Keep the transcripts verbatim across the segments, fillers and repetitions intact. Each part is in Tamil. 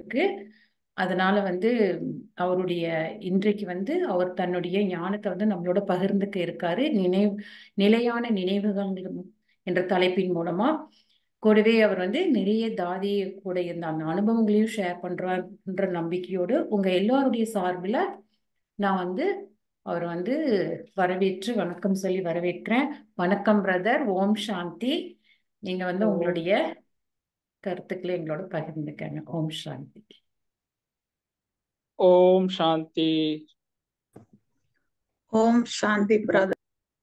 இருக்கு. அதனால வந்து அவருடைய இன்றைக்கு வந்து அவர் தன்னுடைய ஞானத்தை வந்து நம்மளோட பகிர்ந்துக்க இருக்காரு. நினைவு நிலையான நினைவுகள் என்ற தலைப்பின் மூலமா கூடவே அவர் வந்து நிறைய தாதி கூட இருந்த அந்த அனுபவங்களையும் ஷேர் பண்றாருன்ற நம்பிக்கையோடு உங்க எல்லாருடைய சார்பில் நான் வந்து அவர் வந்து வரவேற்று வணக்கம் சொல்லி வரவேற்கிறேன். வணக்கம் பிரதர். ஓம் சாந்தி. நீங்க வந்து ஓம் உங்களுடைய கருத்துக்களை எங்களோட பகிர்ந்துக்கங்க. ஓம் சாந்தி. ஓம் சாந்தி. ஓம் சாந்தி பிரதர்.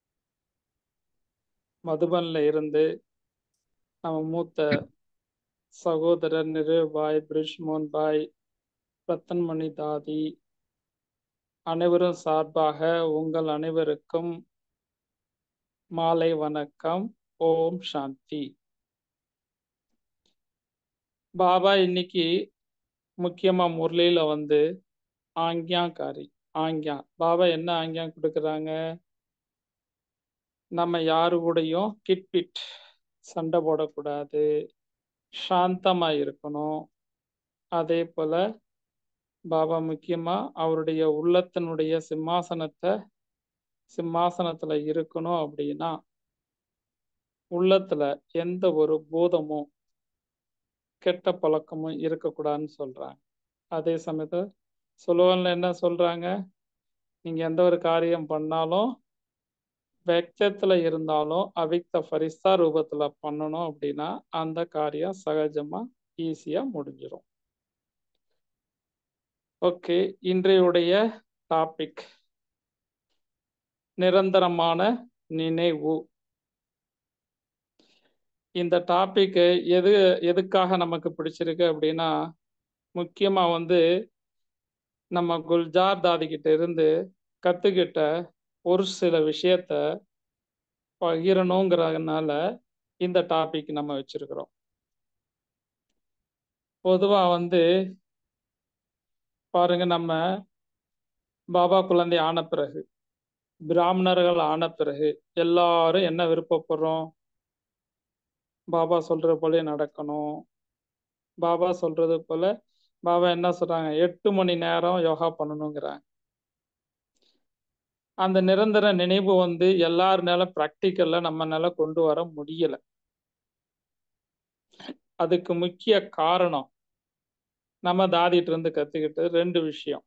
மதுபன்ல இருந்து நம்ம மூத்த சகோதரர் நிருபாய், பிரிஷ்மோன் பாய், ரத்தன்மணி தாதி அனைவரும் சார்பாக உங்கள் அனைவருக்கும் மாலை வணக்கம். ஓம் சாந்தி. பாபா இன்னைக்கு முக்கியமா முரளியில வந்து ஆங்யாக்காரி ஆங்யா பாபா என்ன ஆங்யா கொடுக்குறாங்க? நம்ம யாரு கூடயும் கிட்பிட் சண்டை போடக்கூடாது, சாந்தமா இருக்கணும். அதே போல பாபா முக்கியமா அவருடைய உள்ளத்தினுடைய சிம்மாசனத்தை சிம்மாசனத்துல இருக்கணும். அப்படின்னா உள்ளத்துல எந்த ஒரு பூதமும் கெட்ட பழக்கமும் இருக்கக்கூடாதுன்னு சொல்றாங்க. அதே சமயத்துல சொல்லுவாங்க என்ன சொல்றாங்க? நீங்க எந்த ஒரு காரியம் பண்ணாலும் வெக்கத்துல இருந்தாலும் அவிக்த ஃபரிஸ்தா ரூபத்துல பண்ணணும். அப்படின்னா அந்த காரியம் சகஜமா ஈஸியா முடிஞ்சிடும். ஓகே, இன்றையுடைய டாபிக் நிரந்தரமான நினைவு. இந்த டாபிக் எது எதுக்காக நமக்கு பிடிச்சிருக்கு அப்படின்னா, முக்கியமா வந்து நம்ம குல்ஜார் தாதி கிட்ட இருந்து கத்துக்கிட்ட ஒரு சில விஷயத்த பகிரணுங்கிறதுனால இந்த டாபிக் நம்ம வச்சிருக்கிறோம். பொதுவா வந்து பாருங்க, நம்ம பாபா குழந்தை ஆன பிறகு, பிராமணர்கள் ஆன பிறகு எல்லாரும் என்ன விருப்பப்படுறோம்? பாபா சொல்றது போல நடக்கணும். பாபா சொல்றது போல பாபா என்ன சொல்றாங்க? எட்டு மணி நேரம் யோகா பண்ணணுங்கிறாங்க. அந்த நிரந்தர நினைவு வந்து எல்லாருனால பிராக்டிக்கல்ல நம்மனால கொண்டு வர முடியல. அதுக்கு முக்கிய காரணம் நம்ம தாதிட்டு இருந்து கத்துக்கிட்டு ரெண்டு விஷயம்.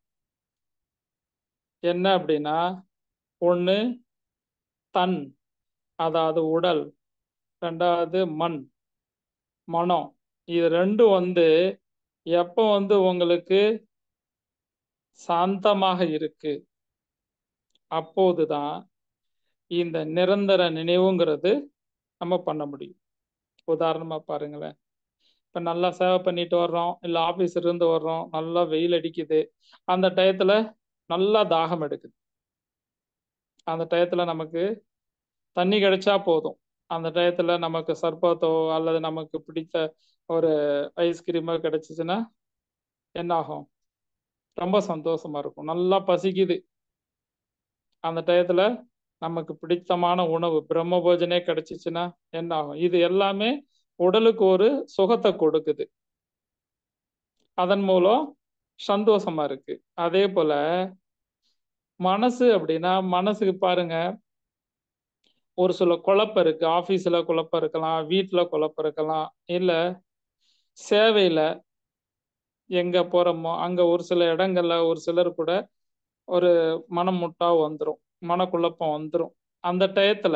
என்ன அப்படின்னா, ஒண்ணு தன், அதாவது உடல். ரெண்டாவது மண், மனம். இது ரெண்டும் வந்து எப்போ வந்து உங்களுக்கு சாந்தமாக இருக்கு, அப்போதுதான் இந்த நிரந்தர நினைவுங்கிறது நம்ம பண்ண முடியும். உதாரணமா பாருங்களேன், இப்ப நல்லா சேவை பண்ணிட்டு வர்றோம், இல்ல ஆபீஸ் இருந்து வர்றோம், நல்லா வெயில் அடிக்குது, அந்த டயத்துல நல்லா தாகம் எடுக்குது. அந்த டயத்துல நமக்கு தண்ணி கிடைச்சா போதும். அந்த டயத்துல நமக்கு சர்பத்தோ அல்லது நமக்கு பிடித்த ஒரு ஐஸ்கிரீமோ கிடைச்சிச்சுன்னா என்ன ஆகும்? ரொம்ப சந்தோஷமா இருக்கும். நல்லா பசிக்குது. அந்த டயத்துல நமக்கு பிடித்தமான உணவு பிரம்ம போஜனே கிடைச்சிச்சுன்னா என்ன ஆகும்? இது எல்லாமே உடலுக்கு ஒரு சுகத்தை கொடுக்குது. அதன் மூலம் சந்தோஷமா இருக்கு. அதே போல மனசு அப்படின்னா, மனசுக்கு பாருங்க, ஒரு சில குழப்பம் இருக்கு. ஆபீஸ்ல குழப்பம் இருக்கலாம், வீட்டுல குழப்பம் இருக்கலாம், இல்ல சேவையில எங்க போறோமோ அங்க ஒரு சில இடங்கள்ல ஒரு சிலர் கூட ஒரு மனமுட்டா வந்துடும், மனக்குழப்பம் வந்துடும். அந்த டயத்துல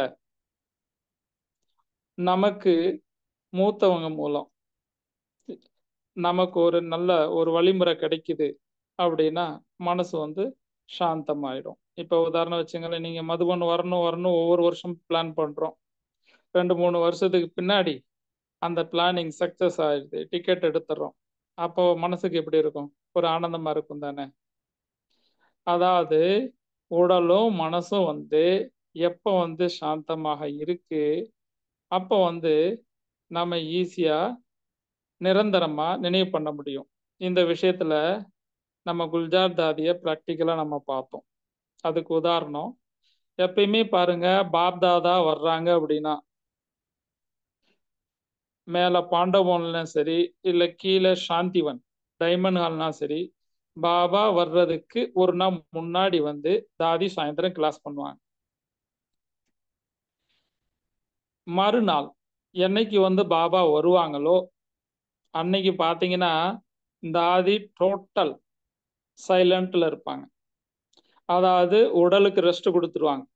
நமக்கு மூத்தவங்க மூலம் நமக்கு ஒரு நல்ல ஒரு வழிமுறை கிடைக்குது அப்படின்னா மனசு வந்து சாந்தமாயிடும். இப்ப உதாரணம் வச்சுங்களேன், நீங்க மதுபன் வரணும் வரணும் ஒவ்வொரு வருஷம் பிளான் பண்றோம். ரெண்டு மூணு வருஷத்துக்கு பின்னாடி அந்த பிளானிங் சக்சஸ் ஆயிடுது, டிக்கெட் எடுத்துறோம். அப்போ மனசுக்கு எப்படி இருக்கும்? ஒரு ஆனந்தமா இருக்கும் தானே. அதாவது உடலும் மனசும் வந்து எப்போ வந்து சாந்தமாக இருக்கு, அப்போ வந்து நம்ம ஈஸியா நிரந்தரமா நினைவு பண்ண முடியும். இந்த விஷயத்துல நம்ம குல்ஜார் தாதிய பிராக்டிக்கலா நம்ம பார்த்தோம். அதுக்கு உதாரணம், எப்பயுமே பாருங்க, பாப் தாதா வர்றாங்க அப்படின்னா மேல பாண்டவன்லயும் சரி, இல்ல கீழே சாந்திவன் டைமண்ட் ஹால்னா சரி, பாபா வர்றதுக்கு ஒரு நாள் முன்னாடி வந்து தாதி சாயந்தரம் கிளாஸ் பண்ணுவாங்க. மறுநாள் என்னைக்கு வந்து பாபா வருவாங்களோ அன்னைக்கு பாத்தீங்கன்னா தாதி டோட்டல் சைலண்ட்ல இருப்பாங்க. அதாவது உடலுக்கு ரெஸ்ட் கொடுத்துருவாங்க,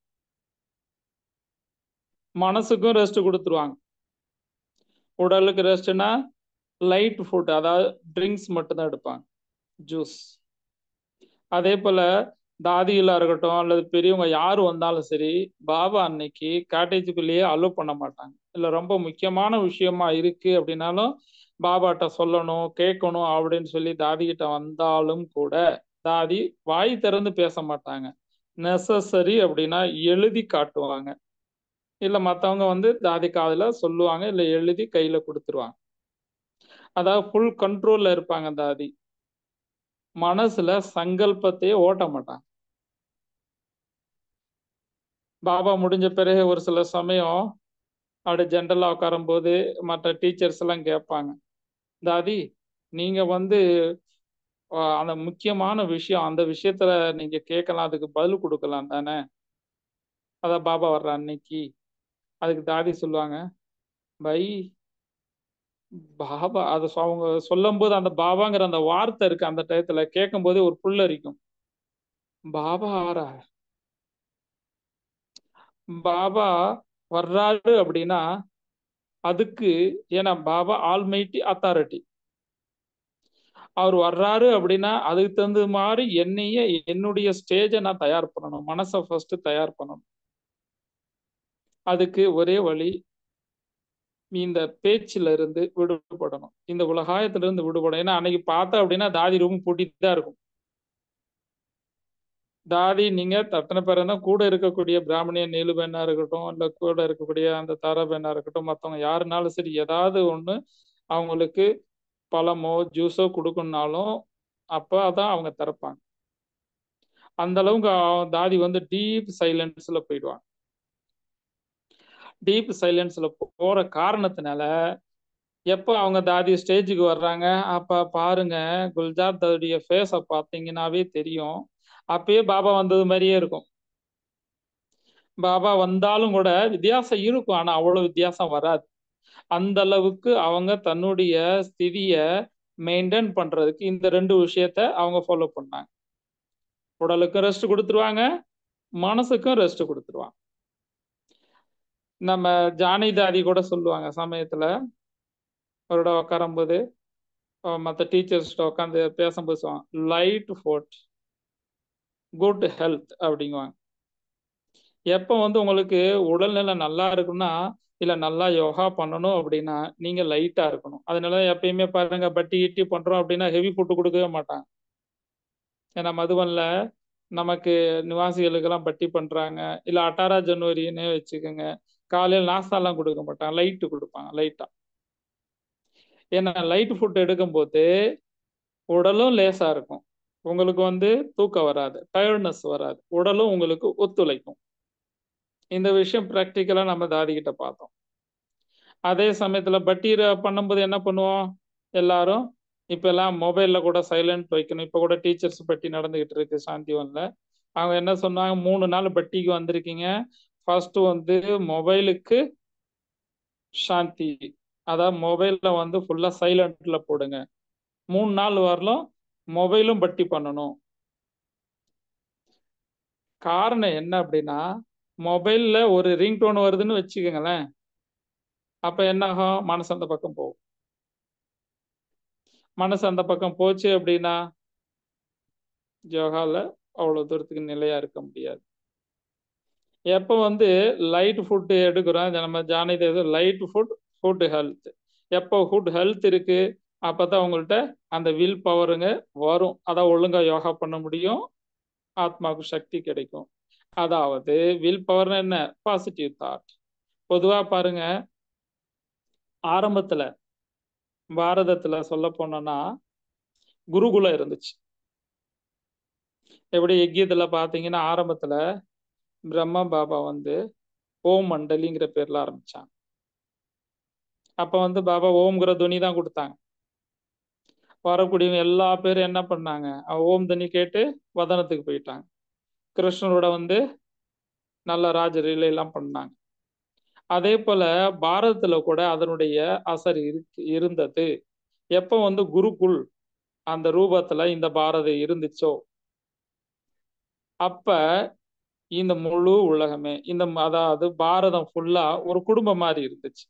மனசுக்கும் ரெஸ்ட் கொடுத்துருவாங்க. உடலுக்கு ரெஸ்ட்னா லைட் ஃபுட், அதாவது ட்ரிங்க்ஸ் மட்டும்தான் எடுப்பாங்க, ஜூஸ். அதே போல தாதிகளா இருக்கட்டும் அல்லது பெரியவங்க யாரு வந்தாலும் சரி, பாபா அன்னைக்கு காட்டேஜுக்குள்ளேயே அலோ பண்ண மாட்டாங்க. இல்ல ரொம்ப முக்கியமான விஷயமா இருக்கு அப்படின்னாலும் பாபாட்ட சொல்லணும் கேட்கணும் அப்படின்னு சொல்லி தாதி கிட்ட வந்தாலும் கூட தாதி வாய் திறந்து பேச மாட்டாங்க. நெசசரி அப்படின்னா எழுதி காட்டுவாங்க, இல்ல மத்தவங்க வந்து தாதி காதுல சொல்லுவாங்க, இல்ல எழுதி கையில கொடுத்துருவாங்க. அதாவது ஃபுல் கண்ட்ரோல்ல இருப்பாங்க தாதி. மனசுல சங்கல்பத்தையே ஓட்ட மாட்டாங்க. பாபா முடிஞ்ச பிறகு ஒரு சில சமயம் அப்படி ஜென்ரலா உட்காரும் போது மற்ற டீச்சர்ஸ் எல்லாம் கேட்பாங்க, தாதி நீங்க வந்து அஹ், அந்த முக்கியமான விஷயம் அந்த விஷயத்துல நீங்க கேட்கலாம், அதுக்கு பதில் கொடுக்கலாம் தானே. அதான் பாபா வர்ற அன்னைக்கு. அதுக்கு தாதி சொல்லுவாங்க, பை பாபா அதை சொ- அவங்க சொல்லும் போது அந்த பாபாங்கிற அந்த வார்த்தை இருக்கு, அந்த டயத்துல கேட்கும் போதே ஒரு புல்லரிக்கும். பாபா ஆறா, பாபா வர்றாரு அப்படின்னா அதுக்கு, ஏன்னா பாபா ஆல்மைட்டி அத்தாரிட்டி, அவர் வர்றாரு அப்படின்னா அதுக்கு தகுந்த மாதிரி என்னைய என்னுடைய ஸ்டேஜை நான் தயார் பண்ணணும், மனசை ஃபர்ஸ்ட் தயார் பண்ணணும். அதுக்கு ஒரே வழி இந்த பேச்சுல இருந்து விடுபடணும், இந்த உலகாயத்துல இருந்து விடுபடணும். ஏன்னா அன்னைக்கு பார்த்தா அப்படின்னா தாதி ரூம் பூட்டிட்டு தான் இருக்கும். தாதி நீங்க தத்தனை பேர் இருந்தா கூட இருக்கக்கூடிய பிராமணிய நீலு பெண்ணா இருக்கட்டும், இல்ல கூட இருக்கக்கூடிய அந்த தர பெண்ணா இருக்கட்டும், மத்தவங்க யாருனாலும் சரி, ஏதாவது ஒண்ணு அவங்களுக்கு பழமோ ஜூஸோ கொடுக்கணும்னாலும் அப்பதான் அவங்க திறப்பாங்க. அந்த அளவுக்கு அவ- தாதி வந்து டீப் சைலன்ஸ்ல போயிடுவாங்க. டீப் சைலன்ஸ்ல போற காரணத்தினால எப்ப அவங்க தாதி ஸ்டேஜுக்கு வர்றாங்க அப்ப பாருங்க, குல்ஜார் தாதியுடைய ஃபேஸ பார்த்தீங்கன்னாவே தெரியும், அப்பயே பாபா வந்தது மாதிரியே இருக்கும். பாபா வந்தாலும் கூட வித்தியாசம் இருக்கும், ஆனா அவ்வளவு வித்தியாசம் வராது. அந்த அளவுக்கு அவங்க தன்னுடைய ஸ்திதிய மெயின்டைன் பண்றதுக்கு இந்த ரெண்டு விஷயத்த அவங்க ஃபாலோ பண்ணாங்க. உடலுக்கும் ரெஸ்ட் கொடுத்துருவாங்க, மனசுக்கும் ரெஸ்ட் கொடுத்துருவாங்க. நம்ம ஜானி தாதி கூட சொல்லுவாங்க சமயத்துல அவரோட உட்காரும் போது, மற்ற டீச்சர்ஸ்ட உட்காந்து பேசும்போது சொல்லுவாங்க, லைட் ஃபுட் குட் ஹெல்த் அப்படிங்குவாங்க. எப்போ வந்து உங்களுக்கு உடல்நிலை நல்லா இருக்குன்னா, இல்ல நல்லா யோகா பண்ணணும் அப்படின்னா நீங்க லைட்டா இருக்கணும். அதனால எப்பயுமே பாருங்க பட்டி கிட்டி பண்றோம் அப்படின்னா ஹெவி ஃபுட் கொடுக்கவே மாட்டாங்க. ஏன்னா மதுவன்ல நமக்கு நிவாசிகளுக்கெல்லாம் பட்டி பண்றாங்க, இல்ல அட்டாரா ஜனவரின்னு வச்சுக்கோங்க, காலையில் நாஸ்தாலாம் கொடுக்க மாட்டாங்க, லைட்டு கொடுப்பாங்க லைட்டா. ஏன்னா லைட் ஃபுட் எடுக்கும்போது உடலும் லேசா இருக்கும், உங்களுக்கு வந்து தூக்கம் வராது, டயர்ட்னஸ் வராது, உடலும் உங்களுக்கு ஒத்துழைக்கும். இந்த விஷயம் பிராக்டிக்கலா நம்ம தாதி கிட்ட பார்த்தோம். அதே சமயத்துல பட்டீர பண்ணும்போது என்ன பண்ணுவோம் எல்லாரும், இப்ப எல்லாம் மொபைல்ல கூட சைலண்ட் வைக்கணும். இப்ப கூட டீச்சர்ஸ் பட்டி நடந்துகிட்டு இருக்கு சாந்திவன்ல. அவங்க என்ன சொன்னாங்க, மூணு நாள் பட்டிக்கு வந்திருக்கீங்க, ஃபர்ஸ்ட் வந்து மொபைலுக்கு சாந்தி, அதாவது மொபைல்ல வந்து ஃபுல்லா சைலண்ட்ல போடுங்க, மூணு நாள் வரலும் மொபைலும் பட்டி பண்ணணும். காரணம் என்ன அப்படின்னா, மொபைல்ல ஒரு ரிங் டோன் வருதுன்னு வச்சுக்கோங்களேன், அப்ப என்ன ஆகும், மனசு அந்த பக்கம் போகும். மனசு அந்த பக்கம் போச்சு அப்படின்னா யோகால அவ்வளவு தூரத்துக்கு நிலையா இருக்க முடியாது. எப்ப வந்து லைட் ஃபுட் எடுக்கிறோம், நம்ம ஜானி லைட் ஃபுட் ஃபுட் ஹெல்த், எப்போ ஃபுட் ஹெல்த் இருக்கு அப்பதான் உங்கள்கிட்ட அந்த வில் பவருங்க வரும், அதான் ஒழுங்கா யோகா பண்ண முடியும், ஆத்மாவுக்கு சக்தி கிடைக்கும். அதாவது வில் பவர் என்ன, பாசிட்டிவ் தாட். பொதுவா பாருங்க, ஆரம்பத்துல பாரதத்துல சொல்ல போனோம்னா குருகுலம் இருந்துச்சு. எப்படி யஜ்யத்துல பாத்தீங்கன்னா ஆரம்பத்துல பிரம்மா பாபா வந்து ஓம் மண்டலிங்கிற பேர்ல ஆரம்பிச்சாங்க. அப்ப வந்து பாபா ஓம்ங்கிற துணி தான் கொடுத்தாங்க. வரக்கூடியவங்க எல்லா பேரும் என்ன பண்ணாங்க, ஓம் தனி கேட்டு வதனத்துக்கு போயிட்டாங்க. கிருஷ்ணரோட வந்து நல்ல ராஜரீலை எல்லாம் பண்ணாங்க. அதே போல பாரதத்துல கூட அதனுடைய அசர் இருக்கு இருந்தது. எப்ப வந்து குருகுல் அந்த ரூபத்துல இந்த பாரதம் இருந்துச்சோ அப்ப இந்த முழு உலகமே இந்த அதாவது பாரதம் ஃபுல்லா ஒரு குடும்பம் மாதிரி இருந்துச்சு.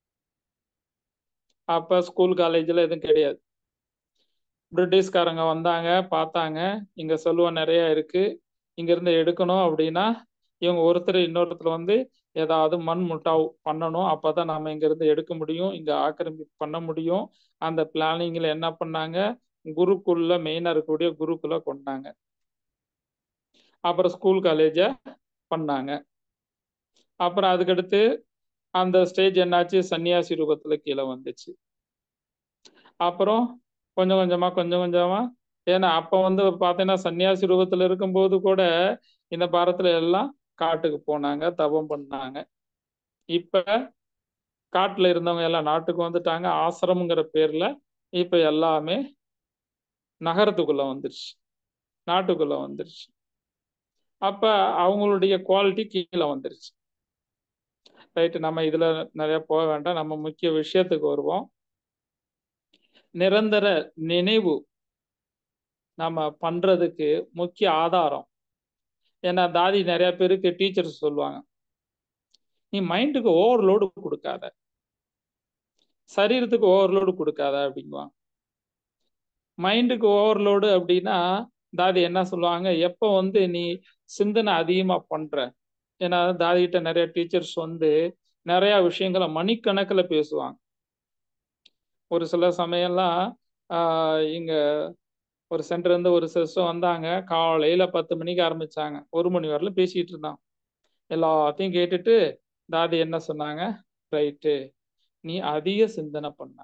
அப்ப ஸ்கூல் காலேஜ்ல எதுவும் கிடையாது. பிரிட்டிஷ்காரங்க வந்தாங்க, பார்த்தாங்க, இங்க செல்வம் நிறைய இருக்கு, இங்க இருந்து எடுக்கணும் அப்படின்னா இவங்க ஒருத்தர் இன்னொருத்தர் வந்து ஏதாவது மண் முட்டாவ் பண்ணணும், அப்பதான் நம்ம இங்க இருந்து எடுக்க முடியும், இங்க ஆக்கிரமிப்பு பண்ண முடியும். அந்த பிளானிங்ல என்ன பண்ணாங்க, குருக்குள்ள மெயினா இருக்கக்கூடிய குருக்குள்ள கொண்டாங்க. அப்புறம் ஸ்கூல் காலேஜ பண்ணாங்க. அப்புறம் அதுக்கடுத்து அந்த ஸ்டேஜ் என்னாச்சு, சன்னியாசி ரூபத்துல கீழே வந்துச்சு. அப்புறம் கொஞ்சம் கொஞ்சமா கொஞ்சம் கொஞ்சமா ஏன்னா அப்ப வந்து பாத்தீங்கன்னா சன்னியாசி ரூபத்துல இருக்கும்போது கூட இந்த பாரத்துல எல்லாம் காட்டுக்கு போனாங்க, தவம் பண்ணாங்க. இப்ப காட்டுல இருந்தவங்க எல்லாம் நாட்டுக்கு வந்துட்டாங்க. ஆசிரமங்கிற பேர்ல இப்ப எல்லாமே நகரத்துக்குள்ள வந்துருச்சு, நாட்டுக்குள்ள வந்துருச்சு. அப்ப அவங்களுடைய குவாலிட்டி கீழே வந்துருச்சு. ரைட்டு, நம்ம இதுல நிறைய போக வேண்டாம், நம்ம முக்கிய விஷயத்துக்கு வருவோம். நிரந்தர நினைவு நம்ம பண்றதுக்கு முக்கிய ஆதாரம். ஏன்னா தாதி நிறைய பேருக்கு டீச்சர்ஸ் சொல்லுவாங்க, நீ மைண்டுக்கு ஓவர்லோடு கொடுக்காத, சரீரத்துக்கு ஓவர்லோடு கொடுக்காத அப்படிங்குவாங்க. மைண்டுக்கு ஓவர்லோடு அப்படின்னா தாதி என்ன சொல்லுவாங்க, எப்போ வந்து நீ சிந்தனை அதிகமா பண்ற, ஏன்னா தாதி கிட்ட நிறைய டீச்சர்ஸ் வந்து நிறைய விஷயங்களை மணிக்கணக்கில் பேசுவாங்க. ஒரு சில சமயம்லாம் ஆஹ் இங்க ஒரு சென்டர் இருந்து ஒரு சிஸ்டம் வந்தாங்க, காலையில பத்து மணிக்கு ஆரம்பிச்சாங்க, ஒரு மணி வரலும் பேசிட்டு இருந்தான். எல்லாத்தையும் கேட்டுட்டு தாதி என்ன சொன்னாங்க, ரைட்டு, நீ அதிக சிந்தனை பண்ண,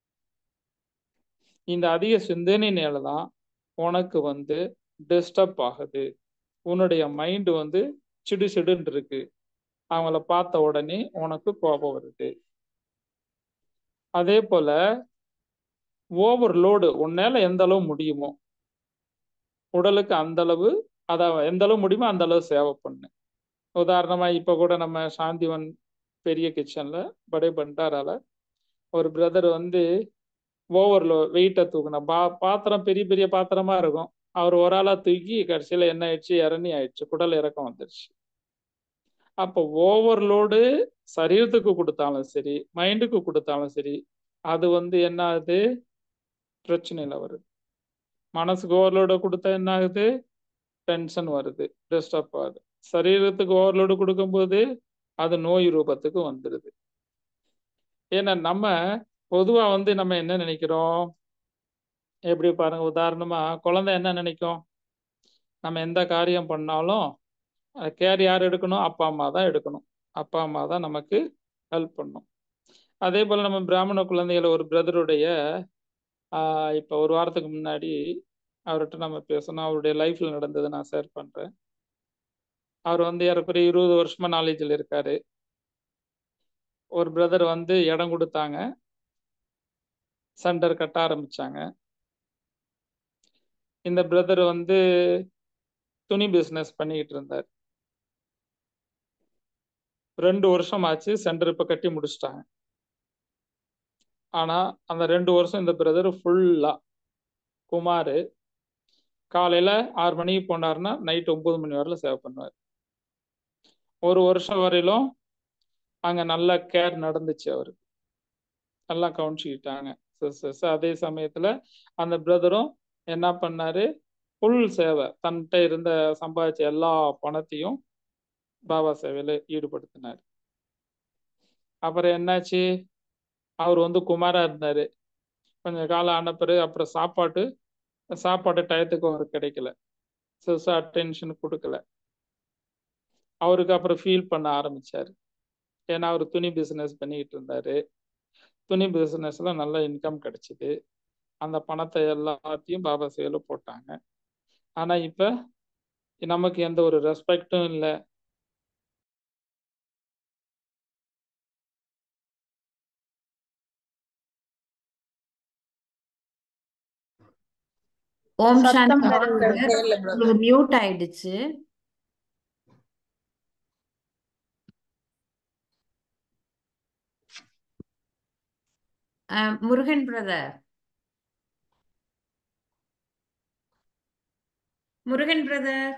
இந்த அதிக சிந்தனையினாலதான் உனக்கு வந்து டிஸ்டர்ப் ஆகுது, உன்னுடைய மைண்ட் வந்து சிடு சிடுன்னு இருக்கு, அவங்கள பார்த்த உடனே உனக்கு கோபம் வருது. அதே போல ஓவர்லோடு உன்னால எந்த அளவு முடியுமோ உடலுக்கு அந்த அளவு, அத எந்த அளவு முடியுமோ அந்த அளவு சேவை பண்ணு. உதாரணமா இப்ப கூட நம்ம சாந்திவன் பெரிய கிச்சன்ல படே பண்டாரால ஒரு பிரதர் வந்து ஓவர்லோ வெயிட்டை தூக்குன பா பாத்திரம் பெரிய பெரிய பாத்திரமா இருக்கும், அவர் ஒரு ஆளா தூக்கி கடைசியில என்ன ஆயிடுச்சு, இறநி ஆயிடுச்சு, குடல் இறக்கம் வந்துருச்சு. அப்போ ஓவர்லோடு சரீரத்துக்கு கொடுத்தாலும் சரி, மைண்டுக்கு கொடுத்தாலும் சரி, அது வந்து என்ன ஆகுது, பிரச்சனையில வருது. மனசுக்கு ஓவர்லோடு கொடுத்தா என்ன ஆகுது, டென்ஷன் வருது, டிஸ்டர்ப் ஆகுது. சரீரத்துக்கு ஓவர்லோடு கொடுக்கும்போது அது நோய் ரூபத்துக்கு வந்துடுது. ஏன்னா நம்ம பொதுவா வந்து நம்ம என்ன நினைக்கிறோம், எப்படி பாருங்க, உதாரணமா குழந்தை என்ன நினைக்கும், நம்ம எந்த காரியம் பண்ணாலும் கேர் யார் எடுக்கணும், அப்பா அம்மா தான் எடுக்கணும், அப்பா அம்மா தான் நமக்கு ஹெல்ப் பண்ணும். அதே போல நம்ம பிராமண குழந்தைகளை ஒரு பிரதருடைய ஆஹ் இப்ப ஒரு வாரத்துக்கு முன்னாடி அவர்கிட்ட நம்ம பேசணும், அவருடைய லைஃப்ல நடந்ததை நான் ஷேர் பண்றேன். அவர் வந்து ஏறக்குறைய இருபது வருஷமா நாலேஜில் இருக்காரு. ஒரு பிரதர் வந்து இடம் கொடுத்தாங்க, சென்டர் கட்ட ஆரம்பிச்சாங்க. இந்த பிரதர் வந்து துணி பிசினஸ் பண்ணிக்கிட்டு இருந்தார். ரெண்டு வருஷம் ஆச்சு, சென்டர் இப்ப கட்டி முடிச்சிட்டாங்க. ஆனா அந்த ரெண்டு வருஷம் இந்த பிரதர் ஃபுல்லா குமார் காலையில ஆறு மணிக்கு போனாருன்னா நைட் ஒன்பது மணி வரல சேவ் பண்ணுவார். ஒரு வருஷம் வரையிலும் அங்க நல்ல கேர் நடந்துச்சு, அவருக்கு நல்லா கவனிச்சுக்கிட்டாங்க சிஸ்டர்ஸ். அதே சமயத்துல அந்த பிரதரும் என்ன பண்ணாரு, ஃபுல் சேவை, தன்கிட்ட இருந்த சம்பாதிச்ச எல்லா பணத்தையும் பாபா சேவையில ஈடுபடுத்தினார். அப்புறம் என்னாச்சு, அவர் வந்து குமாரா இருந்தாரு, கொஞ்சம் காலம் ஆன பிறகு அப்புறம் சாப்பாட்டு சாப்பாட்டு டயத்துக்கு அவருக்கு கிடைக்கல, சிஸ்டர் அட்டென்ஷன் கொடுக்கல. அவருக்கு அப்புறம் ஃபீல் பண்ண ஆரம்பிச்சாரு. ஏன்னா அவர் துணி பிசினஸ் பண்ணிக்கிட்டு இருந்தாரு, துணி பிசினஸ்ல நல்ல இன்கம் கிடைச்சிது, அந்த பணத்தை எல்லாத்தையும் பாபா சேவையில போட்டாங்க. ஆனா இப்ப நமக்கு எந்த ஒரு ரெஸ்பெக்டும் இல்லை, ஓம் சாந்தி சத்தம் வருது பிரதர், கேளு பிரதர். உங்களுக்கு மியூட் ஆயிடுச்சு. அஹ், முருகன் பிரதர், முருகன் பிரதர்,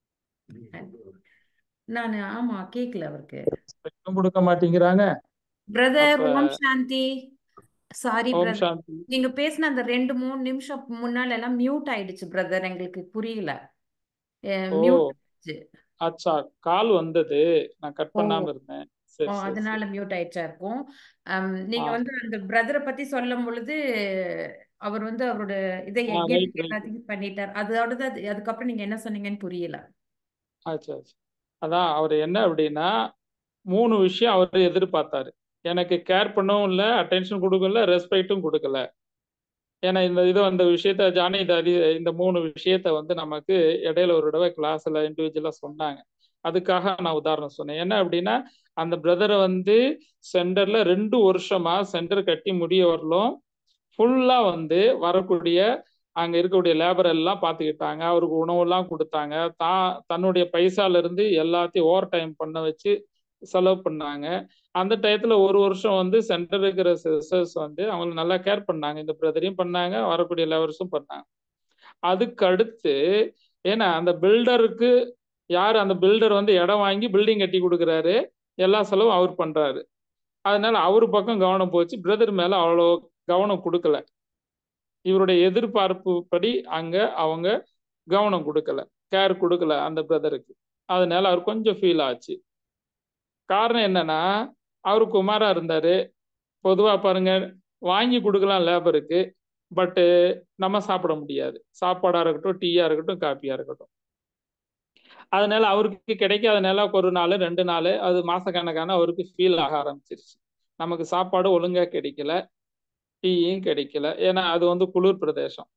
நான் ஆமா கேக்கல அவருக்கு. ரெஸ்பெக்டும் கொடுக்க மாட்டேங்கிறாங்க. பிரதர் அப்ப ஓம் சாந்தி. சாரி ஓம் பிரதர், சாந்தி. நீங்க பேசின அந்த ரெண்டு மூணு நிமிஷம் முன்னால எல்லாம் மியூட் ஆயிடுச்சு பிரதர், எங்களுக்கு புரியல. ஓ மியூட் ஆயிடுச்சு. அச்சா, கால் வந்தது, நான் கட் ஓ பண்ணாம இருந்தேன். ஓ, சரி சரி அதனால சரி. மியூட் ஆயிடுச்சா இருக்கும். அம், ஆ நீங்க வந்து அந்த பிரதரை பத்தி சொல்லும் பொழுது அவர் வந்து அவரோட இதை ஆ ரைட் யஜ்ஞத்துக்கு ரைட். எல்லாத்தையும் பண்ணிட்டார். அதோட தான் அது- அதுக்கப்புறம் நீங்க என்ன சொன்னீங்கன்னு புரியல. ஆச்சு ஆச்சு. அதான் அவர் என்ன அப்படின்னா, மூணு விஷயம் அவர் எதிர்பார்த்தாரு. எனக்கு கேர் பண்ணவும் இல்லை, அட்டென்ஷன் கொடுக்கல, ரெஸ்பெக்டும் கொடுக்கல. ஏன்னா இந்த இது அந்த விஷயத்த ஜானி தாதி இந்த மூணு விஷயத்த வந்து நமக்கு இடையில ஒரு தடவை கிளாஸ்ல இண்டிவிஜுவலா சொன்னாங்க. அதுக்காக நான் உதாரணம் சொன்னேன். என்ன அப்படின்னா, அந்த பிரதரை வந்து சென்டர்ல ரெண்டு வருஷமா சென்டர் கட்டி முடிய வரலும் ஃபுல்லா வந்து வரக்கூடிய அங்க இருக்கக்கூடிய லேபர் எல்லாம் பார்த்துக்கிட்டாங்க. அவருக்கு உணவெல்லாம் கொடுத்தாங்க. தான் தன்னுடைய பைசால இருந்து எல்லாத்தையும் ஓவர் டைம் பண்ண வச்சு செலவு பண்ணாங்க. அந்த டயத்துல ஒரு வருஷம் வந்து சென்டர் இருக்கிற சிஸ்டர்ஸ் வந்து அவங்களை நல்லா கேர் பண்ணாங்க. இந்த பிரதரையும் பண்ணாங்க, வரக்கூடிய லேபர்ஸும் பண்ணாங்க. அதுக்கு அடுத்து ஏன்னா அந்த பில்டருக்கு யார், அந்த பில்டர் வந்து இடம் வாங்கி பில்டிங் கட்டி கொடுக்குறாரு, எல்லா செலவும் அவர் பண்றாரு. அதனால அவர் பக்கம் கவனம் போச்சு, பிரதர் மேல அவ்வளோ கவனம் கொடுக்கல. இவருடைய எதிர்பார்ப்பு படி அங்க அவங்க கவனம் கொடுக்கல, கேர் கொடுக்கல அந்த பிரதருக்கு. அதனால அவர் கொஞ்சம் ஃபீல் ஆச்சு. காரணம் என்னன்னா, அவரு குமாரா இருந்தாரு. பொதுவா பாருங்க, வாங்கி கொடுக்கலாம் லேபருக்கு, பட்டு நம்ம சாப்பிட முடியாது. சாப்பாடா இருக்கட்டும், டீயா இருக்கட்டும், காப்பியா இருக்கட்டும். அதனால அவருக்கு கிடைக்காதனால ஒரு நாள் ரெண்டு நாள் அது மாசக்கணக்கான அவருக்கு ஃபீல் ஆக ஆரம்பிச்சிருச்சு. நமக்கு சாப்பாடு ஒழுங்கா கிடைக்கல, டீயும் கிடைக்கல. ஏன்னா அது வந்து குளிர் பிரதேசம்.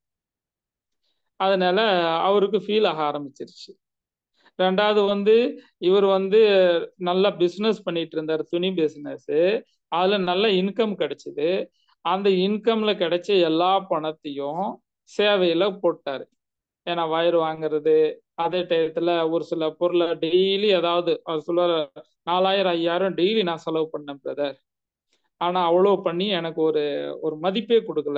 அதனால அவருக்கு ஃபீல் ஆக ஆரம்பிச்சிருச்சு. ரெண்டாவது வந்து இவர் வந்து நல்லா பிஸ்னஸ் பண்ணிட்டு இருந்தார், துணி பிஸ்னஸ். அதுல நல்ல இன்கம் கிடைச்சது. அந்த இன்கம்ல கிடைச்ச எல்லா பணத்தையும் சேவையில போட்டாரு. ஏன்னா வயர் வாங்குறது, அதே டயத்துல ஒரு சில பொருளை டெய்லி ஏதாவது அவர் சொல்லுவாரு, நாலாயிரம் ஐயாயிரம் டெய்லி நான் செலவு பண்ணேன் பிரதர், ஆனா அவ்வளோ பண்ணி எனக்கு ஒரு ஒரு மதிப்பே கொடுக்கல.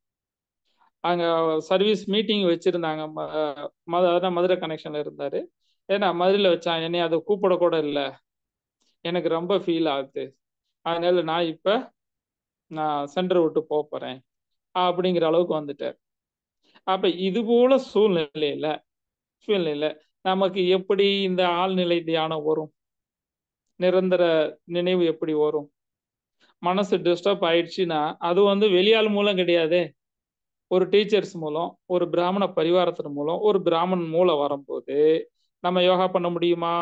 அங்க சர்வீஸ் மீட்டிங் வச்சிருந்தாங்க, ம- மத அதான் மதுரை கனெக்ஷன்ல இருந்தாரு. ஏன்னா மதுரையில வச்சான், என்னை அதை கூப்பிட கூட இல்லை, எனக்கு ரொம்ப ஃபீல் ஆகுது. அதனால நான் இப்ப நான் சென்டர் விட்டு போக போறேன் அப்படிங்கிற அளவுக்கு வந்துட்டார். அப்ப இது போல சூழ்நிலையில சூழ்நிலையில நமக்கு எப்படி இந்த ஆழ்நிலை தியானம் வரும், நிரந்தர நினைவு எப்படி வரும்? மனசு டிஸ்டர்ப் ஆயிடுச்சுன்னா அது வந்து வெளியாள் மூலம் கிடையாது, ஒரு டீச்சர்ஸ் மூலம், ஒரு பிராமண பரிவாரத்தின் மூலம், ஒரு பிராமணன் மூலம் வரும்போது நம்ம யோகா பண்ண முடியுமா?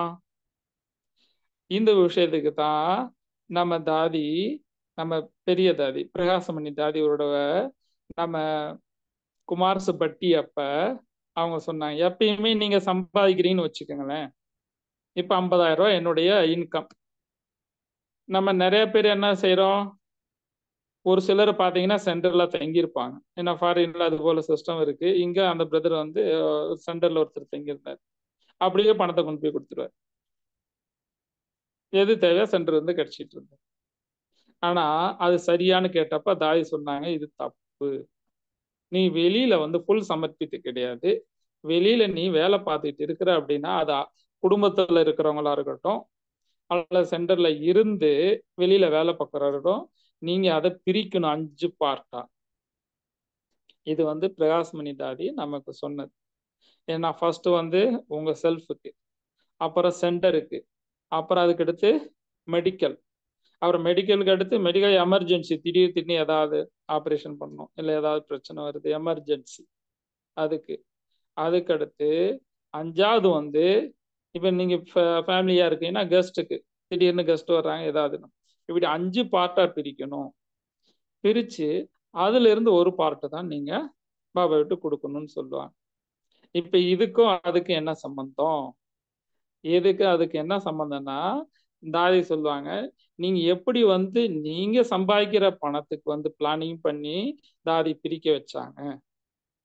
இந்த விஷயத்துக்கு தான் நம்ம தாதி, நம்ம பெரிய தாதி பிரகாசமணி தாதியோட நம்ம குமாரசு பட்டி அப்ப அவங்க சொன்னாங்க, எப்பயுமே நீங்க சம்பாதிக்கிறீங்கன்னு வச்சுக்கோங்களேன், இப்ப ஐம்பதாயிரம் ரூபாய் என்னுடைய இன்கம். நம்ம நிறைய பேர் என்ன செய்யறோம், ஒரு சிலர் பாத்தீங்கன்னா சென்டர்ல தங்கியிருப்பாங்க. ஏன்னா ஃபாரின்ல அது போல சிஸ்டம் இருக்கு. இங்க அந்த பிரதர் வந்து சென்டர்ல ஒருத்தர் தங்கியிருந்தார், அப்படியே பணத்தை கொண்டு போய் கொடுத்துருவார். எது தேவையோ சென்டர் வந்து கிடைச்சிட்டு இருந்தது. ஆனா அது சரியானு கேட்டப்ப தாய் சொன்னாங்க, இது தப்பு. நீ வெளியில வந்து ஃபுல் சமர்ப்பித்து கிடையாது. வெளியில நீ வேலை பார்த்துட்டு இருக்கிற அப்படின்னா அது குடும்பத்துல இருக்கிறவங்களா இருக்கட்டும், அல்ல சென்டர்ல இருந்து வெளியில வேலை பார்க்கறவர்களும், நீங்க அதை பிரிக்கணும் அஞ்சு பார்ட்டா. இது வந்து பிரகாஷ்மணி தாதி நமக்கு சொன்னது. ஏன்னா ஃபர்ஸ்ட் வந்து உங்க செல்ஃபுக்கு, அப்புறம் சென்டருக்கு, அப்புறம் அதுக்கு அடுத்து மெடிக்கல், அப்புறம் மெடிக்கலுக்கு அடுத்து மெடிக்கல் எமர்ஜென்சி, திடீர் திடீர்னு ஏதாவது ஆப்ரேஷன் பண்ணணும், இல்லை ஏதாவது பிரச்சனை வருது எமர்ஜென்சி, அதுக்கு. அதுக்கு அடுத்து அஞ்சாவது வந்து இப்போ நீங்க ஃபேமிலியா இருக்கீங்கன்னா கெஸ்ட்டுக்கு, திடீர்னு கெஸ்ட் வர்றாங்க ஏதாவது, இப்படி அஞ்சு பார்ட்டா பிரிக்கணும். பிரிச்சு அதுல இருந்து ஒரு பார்ட்டு தான் நீங்க பாபா விட்டு கொடுக்கணும்னு சொல்லுவாங்க. இப்ப இதுக்கும் அதுக்கு என்ன சம்பந்தம்? எதுக்கு அதுக்கு என்ன சம்பந்தம்னா, தாதி சொல்லுவாங்க, நீங்க எப்படி வந்து நீங்க சம்பாதிக்கிற பணத்துக்கு வந்து பிளானிங் பண்ணி தாதி பிரிக்க வச்சாங்க.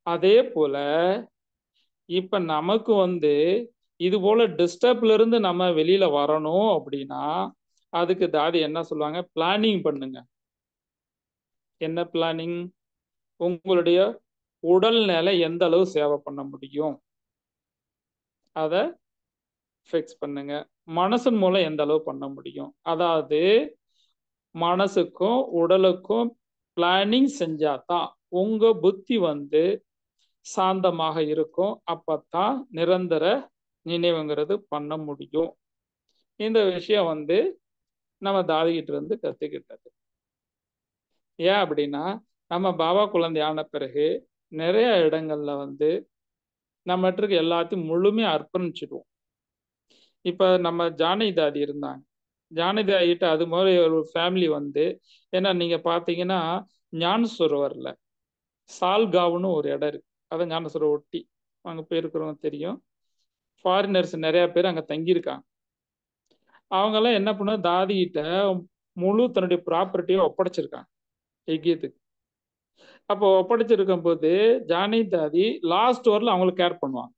அதே போல இப்ப நமக்கு வந்து இது போல டிஸ்டர்ப்ல இருந்து நம்ம வெளியில வரணும் அப்படின்னா அதுக்கு தாதி என்ன சொல்லுவாங்க, பிளானிங் பண்ணுங்க. என்ன பிளானிங்? உங்களுடைய உடல்நிலை எந்த அளவு சேவை பண்ண முடியும் அதை ஃபிக்ஸ் பண்ணுங்க. மனசின் மூலம் எந்த அளவு பண்ண முடியும், அதாவது மனசுக்கும் உடலுக்கும் பிளானிங் செஞ்சாதான் உங்க புத்தி வந்து சாந்தமாக இருக்கும். அப்பத்தான் நிரந்தர நினைவுங்கிறது பண்ண முடியும். இந்த விஷயம் வந்து நம்ம தாதிகிட்ட இருந்து கத்துக்கிட்டது. ஏன் அப்படின்னா நம்ம பாபா குழந்தை ஆன பிறகு நிறைய இடங்கள்ல வந்து நம்ம இருக்க எல்லாத்தையும் முழுமையா அர்ப்பணிச்சிடுவோம். இப்ப நம்ம ஜானகி தாதி இருந்தாங்க. ஜானகி தாதிகிட்ட அது மாதிரி ஒரு ஃபேமிலி வந்து, ஏன்னா நீங்க பாத்தீங்கன்னா ஞானசரோவர்ல சால்காவ்னு ஒரு இடம் இருக்கு. அதான் ஞானசரோவர் ஒட்டி அங்க போயிருக்கிறவங்க தெரியும். ஃபாரினர்ஸ் நிறைய பேர் அங்க தங்கியிருக்காங்க. அவங்க எல்லாம் என்ன பண்ண தாதி கிட்ட முழு தன்னுடைய ப்ராப்பர்ட்டியை ஒப்படைச்சிருக்காங்க எக்கியத்துக்கு. அப்போ ஒப்படைச்சிருக்கும் போது ஜானகி தாதி லாஸ்ட் வரல அவங்களுக்கு கேர் பண்ணுவாங்க.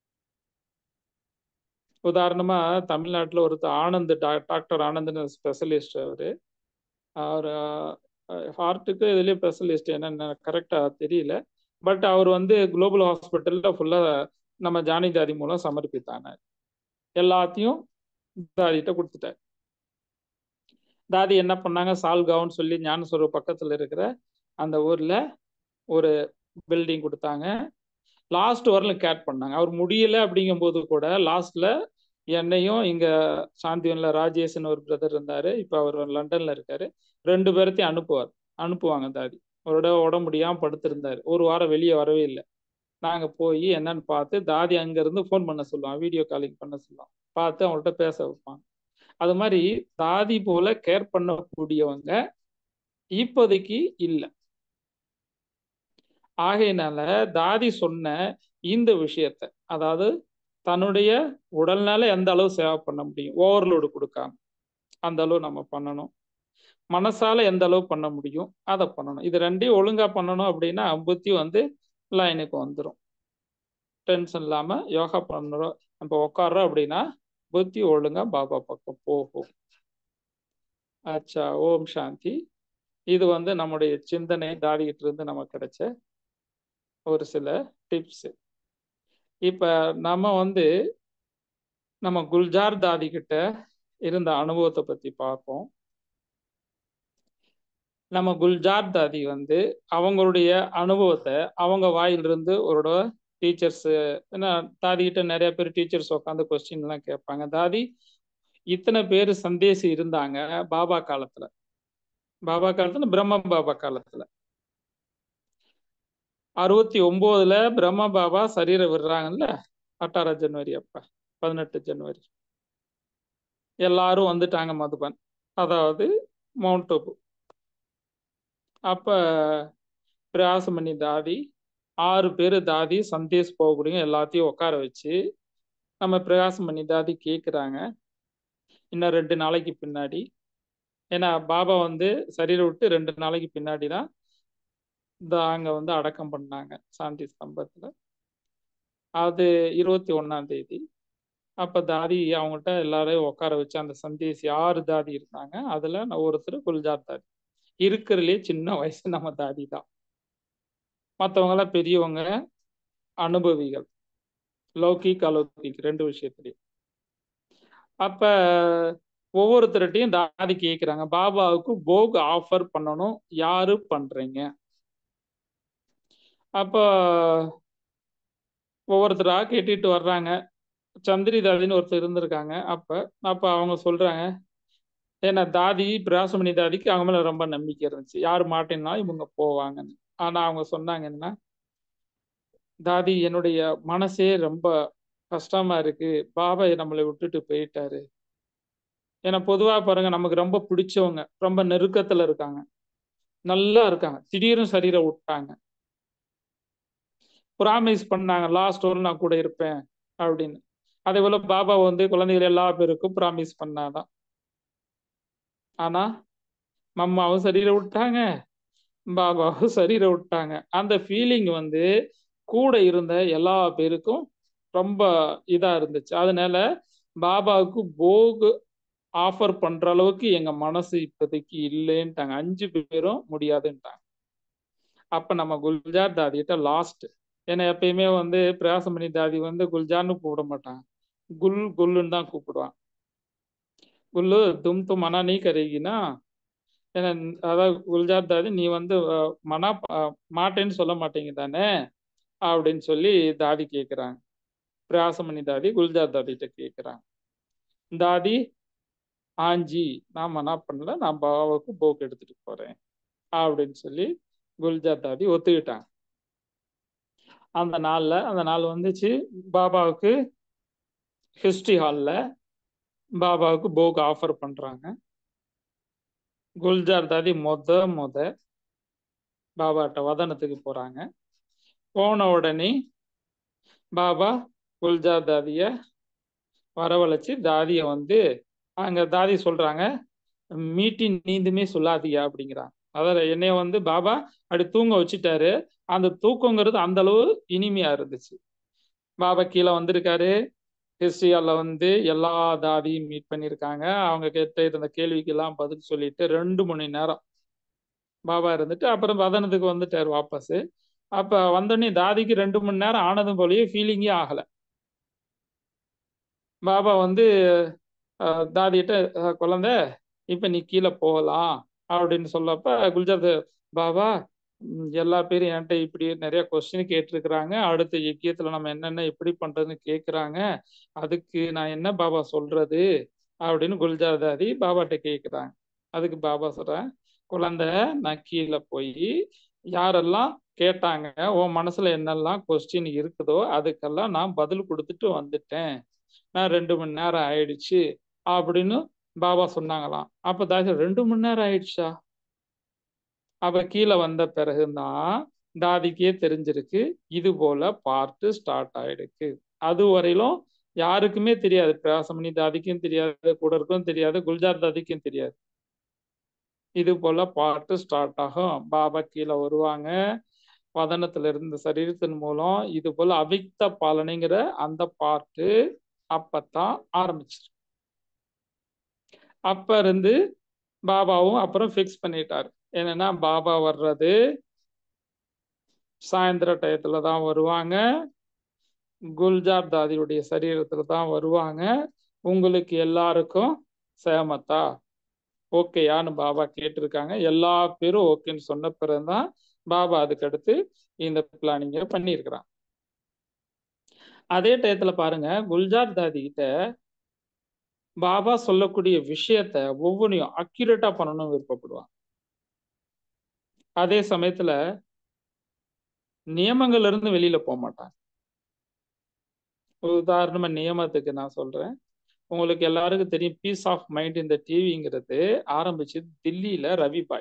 உதாரணமா தமிழ்நாட்டில் ஒருத்தர் ஆனந்த், டாக்டர் ஆனந்த்னு ஸ்பெஷலிஸ்ட். அவரு அவர் ஹார்ட்டுக்கு இதுலேயும் ஸ்பெஷலிஸ்ட், என்னென்ன கரெக்டாக தெரியல. பட் அவர் வந்து குளோபல் ஹாஸ்பிட்டலில் ஃபுல்லாக நம்ம ஜானகி தாதி மூலம் சமர்ப்பித்தாங்க. எல்லாத்தையும் தாதிகிட்ட கொடுத்துட்டார். தாதி என்ன பண்ணாங்க, சால்காவ்னு சொல்லி ஞானஸ்வரூப் பக்கத்தில் இருக்கிற அந்த ஊரில் ஒரு பில்டிங் கொடுத்தாங்க. லாஸ்ட் வரலும் கேர் பண்ணாங்க. அவர் முடியல அப்படிங்கும் போது கூட லாஸ்ட்ல என்னையும் இங்க சாந்திவன்ல ராஜேஷ்னு ஒரு பிரதர் இருந்தாரு. இப்ப அவர் லண்டன்ல இருக்காரு. ரெண்டு பேர்த்தையும் அனுப்புவார் அனுப்புவாங்க தாதி. அவரோட உடம்பு முடியாம படுத்திருந்தாரு. ஒரு வாரம் வெளியே வரவே இல்லை. நாங்க போய் என்னன்னு பார்த்து தாதி அங்க இருந்து ஃபோன் பண்ண சொல்லுவோம், வீடியோ காலிங் பண்ண சொல்லுவோம். பார்த்து அவங்கள்ட்ட பேச வைப்பாங்க. அது மாதிரி தாதி போல கேர் பண்ணக்கூடியவங்க இப்போதைக்கு இல்லை. ஆகையினால தாதி சொன்ன இந்த விஷயத்த, அதாவது தன்னுடைய உடல்னால எந்த அளவு சேவை பண்ண முடியும், ஓவர்லோடு கொடுக்காம அந்த அளவு நம்ம பண்ணணும். மனசால எந்த அளவு பண்ண முடியும் அதை பண்ணணும். இது ரெண்டையும் ஒழுங்கா பண்ணணும் அப்படின்னா புத்தி வந்து லைனுக்கு வந்துடும். டென்ஷன் இல்லாம யோகா பண்ணுறோம், நம்ம உட்காடுறோம் அப்படின்னா புத்தி ஒழுங்கா பாபா பக்கம் போகும். அச்சா, ஓம் சாந்தி. இது வந்து நம்முடைய சிந்தனை தாதிகிட்ட இருந்து நமக்கு கிடைச்ச ஒரு சில டிப்ஸ். இப்ப நம்ம வந்து நம்ம குல்ஜார் தாதி கிட்ட இருந்த அனுபவத்தை பத்தி பார்ப்போம். நம்ம குல்ஜார் தாதி வந்து அவங்களுடைய அனுபவத்தை அவங்க வாயிலிருந்து ஒரு டீச்சர்ஸ், ஏன்னா தாதி கிட்ட நிறைய பேர் டீச்சர்ஸ் உட்காந்து கொஸ்டின் எல்லாம் கேட்பாங்க. தாதி இத்தனை பேர் சந்தேசி இருந்தாங்க பாபா காலத்துல. பாபா காலத்துல பிரம்ம பாபா காலத்துல அறுபத்தி ஒன்பதுல பிரம்ம பாபா சரீரம் விடுறாங்கல்ல, அட்டாரா ஜனவரி அப்ப பதினெட்டு ஜனவரி எல்லாரும் வந்துட்டாங்க மதுபன், அதாவது மவுண்ட் டோபு. அப்ப பிரயாசமணி தாதி ஆறு பேர் தாதி சந்தேஷ் போகக்கூடிய எல்லாத்தையும் உட்கார வச்சு நம்ம பிரயாசமணி தாதி கேட்குறாங்க, இன்னும் ரெண்டு நாளைக்கு பின்னாடி, ஏன்னா பாபா வந்து சரீரம் விட்டு ரெண்டு நாளைக்கு பின்னாடி தான் இந்த அங்க வந்து அடக்கம் பண்ணாங்க சாந்தி ஸ்தம்பத்துல. அது இருபத்தி ஒன்னாம் தேதி. அப்ப தாதி அவங்கள்ட்ட எல்லாரையும் உட்கார வச்சு அந்த சந்தேசி ஆறு தாதி இருந்தாங்க. அதுல நான் ஒருத்தர் குல்ஜார் தாதி. இருக்கிறதுலே சின்ன வயசு நம்ம தாதி தான். மற்றவங்க எல்லாம் பெரியவங்க, அனுபவிகள், லௌகிக் அலௌகிக் ரெண்டு விஷயத்துலையும். அப்ப ஒவ்வொருத்தர்கிட்டையும் தாதி கேட்கிறாங்க, பாபாவுக்கு போக் ஆஃபர் பண்ணணும், யாரு பண்றீங்க? அப்ப ஒவ்வொருத்தரா கேட்டுட்டு வர்றாங்க. சந்திரி தாதின்னு ஒருத்தர் இருந்திருக்காங்க. அப்ப அப்ப அவங்க சொல்றாங்க, ஏன்னா தாதி பிராசமணி தாதிக்கு அவங்க மேல ரொம்ப நம்பிக்கை இருந்துச்சு, யாரு மாட்டேன்னா இவங்க போவாங்கன்னு. ஆனா அவங்க சொன்னாங்க என்ன, தாதி என்னுடைய மனசே ரொம்ப கஷ்டமா இருக்கு, பாபா நம்மளை விட்டுட்டு போயிட்டாரு. ஏன்னா பொதுவா பாருங்க, நமக்கு ரொம்ப பிடிச்சவங்க ரொம்ப நெருக்கத்துல இருக்காங்க, நல்லா இருக்காங்க, திடீர்னு சரீரை விட்டாங்க, ப்ராமிஸ் பண்ணாங்க லாஸ்ட் ஒரு நான் கூட இருப்பேன் அப்படின்னு. அதே போல பாபா வந்து குழந்தைகள் எல்லா பேருக்கும் ப்ராமிஸ் பண்ணாதான். ஆனா மம்மாவும் சரீரை விட்டாங்க, பாபாவும் சரீரை விட்டாங்க. அந்த ஃபீலிங் வந்து கூட இருந்த எல்லா பேருக்கும் ரொம்ப இதா இருந்துச்சு. அதனால பாபாவுக்கு போக் ஆஃபர் பண்ற அளவுக்கு எங்க மனசு இப்போதைக்கு இல்லைன்ட்டாங்க. அஞ்சு பேரும் முடியாதுன்ட்டாங்க. அப்ப நம்ம குல்ஜார் தாதிகிட்ட லாஸ்ட், ஏன்னா எப்பயுமே வந்து பிரயாசமணி தாதி வந்து குல்ஜார்னு கூப்பிட மாட்டாங்க, குல் குல்லுன்னு தான் கூப்பிடுவான். குல்லு தும் தும் மனா நீ கரீகினா, ஏன்னா அதாவது குல்ஜார் தாதி நீ வந்து அஹ், மனா அஹ், மாட்டேன்னு சொல்ல மாட்டீங்க தானே அப்படின்னு சொல்லி தாதி கேட்குறாங்க. பிரயாசமணி தாதி குல்ஜார் தாதிகிட்ட கேட்குறாங்க. தாதி ஆஞ்சி நான் மனா பண்ணல, நான் பாபாவுக்கு போக்கு எடுத்துட்டு போறேன் அப்படின்னு சொல்லி குல்ஜார் தாதி ஒத்துக்கிட்டாங்க. அந்த நாள்ல அந்த நாள் வந்துச்சு. பாபாவுக்கு ஹிஸ்டரி ஹால்ல பாபாவுக்கு போக் ஆஃபர் பண்றாங்க. குல்ஜார் தாதி மொத மொத பாபாட்ட வதனத்துக்கு போறாங்க. போன உடனே பாபா குல்ஜார் தாதிய வரவழைச்சு தாதிய வந்து அங்க தாதி சொல்றாங்க, மீட்டி நீந்துமே சொல்லாதியா அப்படிங்கிறாங்க. அதாவது என்னைய வந்து பாபா அப்படி தூங்க வச்சுட்டாரு. அந்த தூக்கங்கிறது அந்த அளவு இனிமையா இருந்துச்சு. பாபா கீழே வந்திருக்காரு. ஹிஸ்டரியால வந்து எல்லா தாதியும் மீட் பண்ணியிருக்காங்க. அவங்க கேட்ட இருந்த கேள்விக்கு எல்லாம் பதில் சொல்லிட்டு ரெண்டு மணி நேரம் பாபா இருந்துட்டு அப்புறம் வதனத்துக்கு வந்துட்டார் வாபஸ். அப்ப வந்தோடனே தாதிக்கு ரெண்டு மணி நேரம் ஆனதும் போலயே ஃபீலிங்கே ஆகல. பாபா வந்து அஹ், தாதிகிட்ட அஹ், குழந்தை இப்ப நீ கீழே போகலாம் அப்படின்னு சொல்லப்ப குல்ஜார் பாபா ம், எல்லா பேரும் என்கிட்ட இப்படி நிறைய கொஸ்டின் கேட்டிருக்கிறாங்க. அடுத்த யக்கியத்துல நம்ம என்னென்ன எப்படி பண்றதுன்னு கேட்குறாங்க. அதுக்கு நான் என்ன பாபா சொல்றது அப்படின்னு குல்ஜார் தாதி பாபாட்ட கேட்குறாங்க. அதுக்கு பாபா சொல்றேன், குழந்தை நான் கீழே போய் யாரெல்லாம் கேட்டாங்க, உன் மனசுல என்னெல்லாம் கொஸ்டின் இருக்குதோ அதுக்கெல்லாம் நான் பதில் கொடுத்துட்டு வந்துட்டேன். நான் ரெண்டு மணி நேரம் ஆயிடுச்சு அப்படின்னு பாபா சொன்னாங்களாம். அப்ப தாதி ரெண்டு மணி நேரம் ஆயிடுச்சா? அப்ப கீழே வந்த பிறகுதான் தாதிக்கே தெரிஞ்சிருக்கு இது போல பார்ட் ஸ்டார்ட் ஆயிடுக்கு. அது வரையிலும் யாருக்குமே தெரியாது. பிரயாசமணி தாதிக்கும் தெரியாது, கூட இருக்கும் தெரியாது, குல்ஜார் தாதிக்கும் தெரியாது. இது போல பார்ட் ஸ்டார்ட் ஆகும். பாபா கீழே வருவாங்க. வதனத்துல இருந்த சரீரத்தின் மூலம் இது போல அவிக்த பாலனைங்கிற அந்த பார்ட்டு அப்பத்தான் ஆரம்பிச்சிரு. அப்ப இருந்து பாபாவும் அப்புறம் ஃபிக்ஸ் பண்ணிட்டாரு. என்னன்னா பாபா வர்றது சாயந்தர டயத்துல தான் வருவாங்க. குல்ஜார் தாதியுடைய சரீரத்துல தான் வருவாங்க. உங்களுக்கு எல்லாருக்கும் சேமத்தா ஓகேயான்னு பாபா கேட்டிருக்காங்க. எல்லா பேரும் ஓகேன்னு சொன்ன பிறகுதான் பாபா அதுக்கு அடுத்து இந்த பிளானிங்க பண்ணியிருக்கிறான். அதே டயத்துல பாருங்க, குல்ஜார் தாதி கிட்ட பாபா சொல்லக்கூடிய விஷயத்த ஒவ்வொன்றையும் அக்யூரேட்டா பண்ணணும்னு விருப்பப்படுவான். அதே சமயத்துல நியமங்கள்ல இருந்து வெளியில போக மாட்டாங்க. உதாரணமா நியமத்துக்கு நான் சொல்றேன். உங்களுக்கு எல்லாருக்கும் தெரியும், பீஸ் ஆஃப் மைண்ட் இந்த டிவிங்கிறது ஆரம்பிச்சு தில்லியில ரவிபாய்.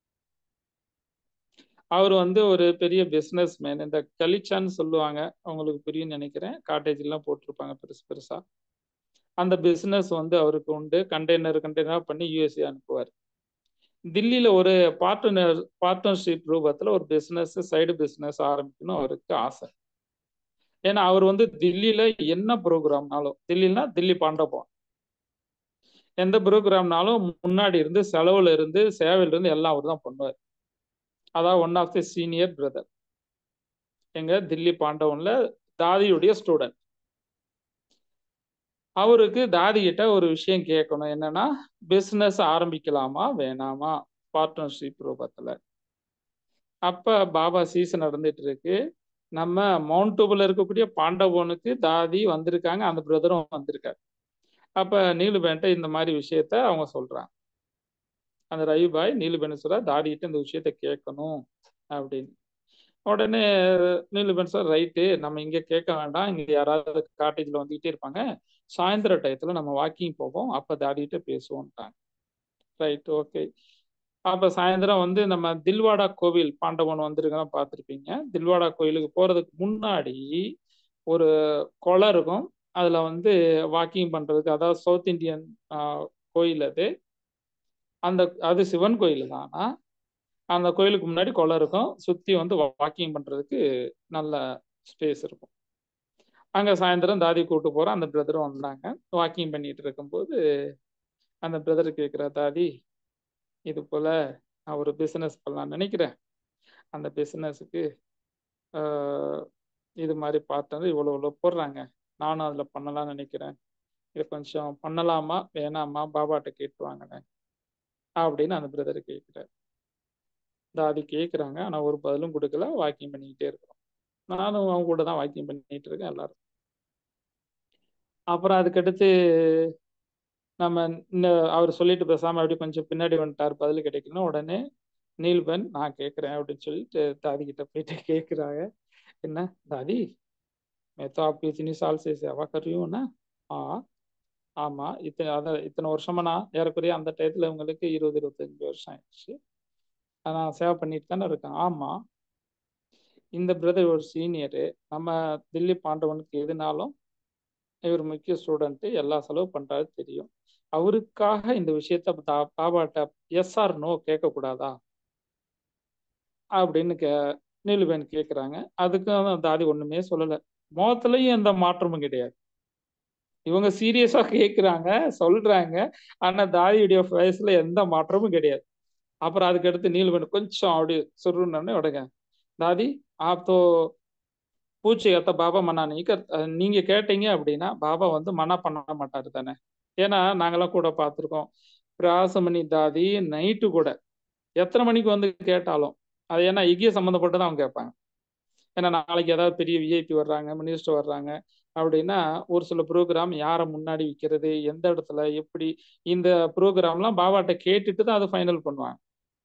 அவர் வந்து ஒரு பெரிய பிசினஸ் மேன். இந்த கலிச்சான்னு சொல்லுவாங்க, அவங்களுக்கு புரியும் நினைக்கிறேன். காட்டேஜ் எல்லாம் போட்டிருப்பாங்க பெருசு பெருசா. அந்த பிசினஸ் வந்து அவருக்கு உண்டு. கண்டெய்னர் கண்டெய்னர் பண்ணி யூஎஸ்ஏ அனுப்புவார். தில்லியில ஒரு பார்ட்னர் பார்ட்னர்ஷிப் ரூபத்துல ஒரு பிசினஸ், சைடு பிசினஸ் ஆரம்பிக்கணும் அவருக்கு ஆசை. ஏன்னா அவர் வந்து தில்லியில என்ன ப்ரோக்ராம்னாலும், தில்லினா தில்லி பாண்டபம், எந்த ப்ரோக்ராம்னாலும் முன்னாடி இருந்து செலவுல இருந்து சேவையில இருந்து எல்லாம் அவர் தான் பண்ணுவார். அதான் one of the senior brother எங்க தில்லி பாண்டவன்ல தாதியுடைய ஸ்டூடெண்ட். அவருக்கு தாதி கிட்ட ஒரு விஷயம் கேட்கணும். என்னன்னா பிசினஸ் ஆரம்பிக்கலாமா வேணாமா பார்ட்னர்ஷிப் ரூபத்துல. அப்ப பாபா சீசன் நடந்துட்டு இருக்கு. நம்ம மவுண்டபுல இருக்கக்கூடிய பாண்டவோனுக்கு தாதி வந்திருக்காங்க, அந்த பிரதரும் வந்திருக்காரு. அப்ப நீலுபேன்ட்ட இந்த மாதிரி விஷயத்த அவங்க சொல்றாங்க. அந்த ரவிபாய் நீலுபேன் சொல்ற தாதிகிட்ட இந்த விஷயத்த கேட்கணும் அப்படின்னு. உடனே நீலுபேன் சார் ரைட்டு, நம்ம இங்க கேட்க வேண்டாம், இங்க யாராவது காட்டேஜ்ல வந்துகிட்டே இருப்பாங்க, சாயந்தர டயத்துல நம்ம வாக்கிங் போவோம், அப்ப தாதிகிட்ட பேசுவோம்ட்டாங்க. Right, okay. அப்ப சாயந்தரம் வந்து நம்ம தில்வாடா கோவில், பாண்டவன் வந்திருக்கலாம் பார்த்துருப்பீங்க. தில்வாடா கோயிலுக்கு போறதுக்கு முன்னாடி ஒரு குளம் இருக்கும். அதுல வந்து வாக்கிங் பண்றதுக்கு, அதாவது சவுத் இந்தியன் கோயில் அது. அந்த அது சிவன் கோயில் தான். ஆனா அந்த கோயிலுக்கு முன்னாடி குளம் இருக்கும். சுத்தி வந்து வாக்கிங் பண்றதுக்கு நல்ல ஸ்பேஸ் இருக்கும். அங்க சாயந்தரம் தாதி கூட்டு போறோம். அந்த பிரதரும் வந்தாங்க. வாக்கிங் பண்ணிட்டு இருக்கும்போது அந்த பிரதர் கேட்கிற, தாதி இது போல நான் ஒரு பிசினஸ் பண்ணலாம்னு நினைக்கிறேன். அந்த பிசினஸுக்கு இது மாதிரி பார்ட்னர் இவ்வளோ இவ்வளோ போடுறாங்க. நானும் அதில் பண்ணலாம்னு நினைக்கிறேன். இதை கொஞ்சம் பண்ணலாமா வேணாமா பாபாட்ட கேட்டு வாங்கினேன் அப்படின்னு அந்த பிரதர் கேட்குறாரு. தாதி கேட்குறாங்க. ஆனால் ஒரு பதிலும் கொடுக்கல. வாக்கிங் பண்ணிக்கிட்டே இருக்கிறோம். நானும் அவங்க கூட தான் வாக்கிங் பண்ணிட்டு இருக்கேன் எல்லாரும். அப்புறம் அதுக்கடுத்து நம்ம அவர் சொல்லிட்டு பேசாம அப்படி கொஞ்சம் பின்னாடி வந்துட்டார், பதில் கிடைக்கணும். உடனே நீல்பன் நான் கேட்குறேன் அப்படின்னு சொல்லிட்டு தாதி கிட்ட போயிட்டு கேட்குறாங்க. என்ன दादी मैं तो आपको इतनी साल से सेवा कर रही हूँ ना. हाँ ஆமா இத்தனை அதான் இத்தனை வருஷமா நான் ஏறக்குறைய அந்த டயத்துல உங்களுக்கு இருபது இருபத்தஞ்சு வருஷம் ஆயிடுச்சு. நான் சேவை பண்ணிட்டு தானே இருக்கேன். ஆமா இந்த பிரதர் ஒரு சீனியரு. நம்ம தில்லி பாண்டவனுக்கு எதுனாலும் இவர் முக்கிய ஸ்டூடெண்ட், எல்லா செலவு பண்றாரு தெரியும். அவருக்காக இந்த விஷயத்த பாபாட்ட எஸ் ஆர் நோ கேட்கக்கூடாதா அப்படின்னு கே நீலுபேன் கேட்குறாங்க. அதுக்கும் தாதி ஒண்ணுமே சொல்லலை. முகத்துலயும் எந்த மாற்றமும் கிடையாது. இவங்க சீரியஸா கேட்குறாங்க, சொல்றாங்க. ஆனா தாதியுடைய வயசுல எந்த மாற்றமும் கிடையாது. அப்புறம் அதுக்கடுத்து நீலுபேன் கொஞ்சம் அப்படி சுருன்னு உடங்க, தாதி ஆப் தோ பூச்சியை அத்த பாபா மன்னா நீ நீங்க கேட்டீங்க அப்படின்னா பாபா வந்து மனா பண்ண மாட்டாரு தானே. ஏன்னா நாங்கெல்லாம் கூட பார்த்துருக்கோம். பிராசமணி தாதி நைட்டு கூட எத்தனை மணிக்கு வந்து கேட்டாலும் அது ஏன்னா இக்கிய சம்மந்தப்பட்டு தான் அவங்க கேட்பாங்க. ஏன்னா நாளைக்கு ஏதாவது பெரிய விஐபி வர்றாங்க, மினிஸ்டர் வர்றாங்க அப்படின்னா ஒரு சில ப்ரோக்ராம் யாரை முன்னாடி விற்கிறது, எந்த இடத்துல எப்படி, இந்த ப்ரோக்ராம்லாம் பாபாட்ட கேட்டுட்டு தான் அதை ஃபைனல் பண்ணுவாங்க.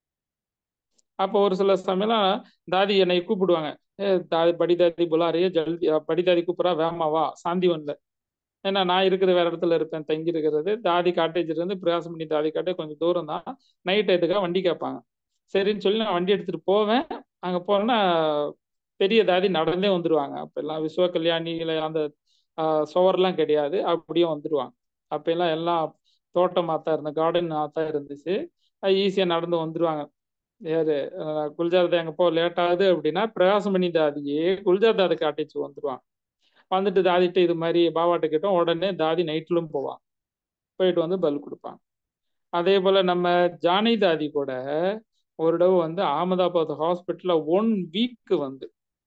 அப்போ ஒரு சில சமயம்லாம் தாதி என்னை கூப்பிடுவாங்க. ஏ தாதி படி தாதி புலாரியே ஜல்தி படி தாதி கூப்பிட்றா வேமாவா சாந்திவன்ல. ஏன்னா நான் இருக்கிற வேற இடத்துல இருப்பேன், தங்கி இருக்கிறது. தாதி காட்டேஜ் இருந்து பிரயாசம் பண்ணி தாதி காட்டேஜ் கொஞ்சம் தூரம் தான். நைட் எதுக்காக வண்டி கேட்பாங்க. சரின்னு சொல்லி நான் வண்டி எடுத்துட்டு போவேன். அங்கே போனேன்னா பெரிய தாதி நடந்தே வந்துடுவாங்க. அப்போ எல்லாம் விஸ்வ கல்யாணியில அந்த சுவர்லாம் கிடையாது, அப்படியே வந்துடுவாங்க. அப்போ எல்லாம் எல்லாம் தோட்டமாக தான் இருந்தது, கார்டனாக தான் இருந்துச்சு. ஈஸியாக நடந்து வந்துடுவாங்க. யாரு குல்ஜார் அங்கே போ லேட் ஆகுது அப்படின்னா பிரகாசம் பண்ணி தாதியே குல்ஜார் தாதி காட்டேஜ் வந்துடுவாங்க. வந்துட்டு தாதிட்டு இது மாதிரி பாபாட்ட கிட்டோம். உடனே தாதி நைட்லும் போவாங்க, போயிட்டு வந்து பல் கொடுப்பாங்க. அதே போல நம்ம ஜானி தாதி கூட ஒரு தடவை வந்து அகமதாபாத் ஹாஸ்பிட்டல்ல ஒன் வீக் வந்து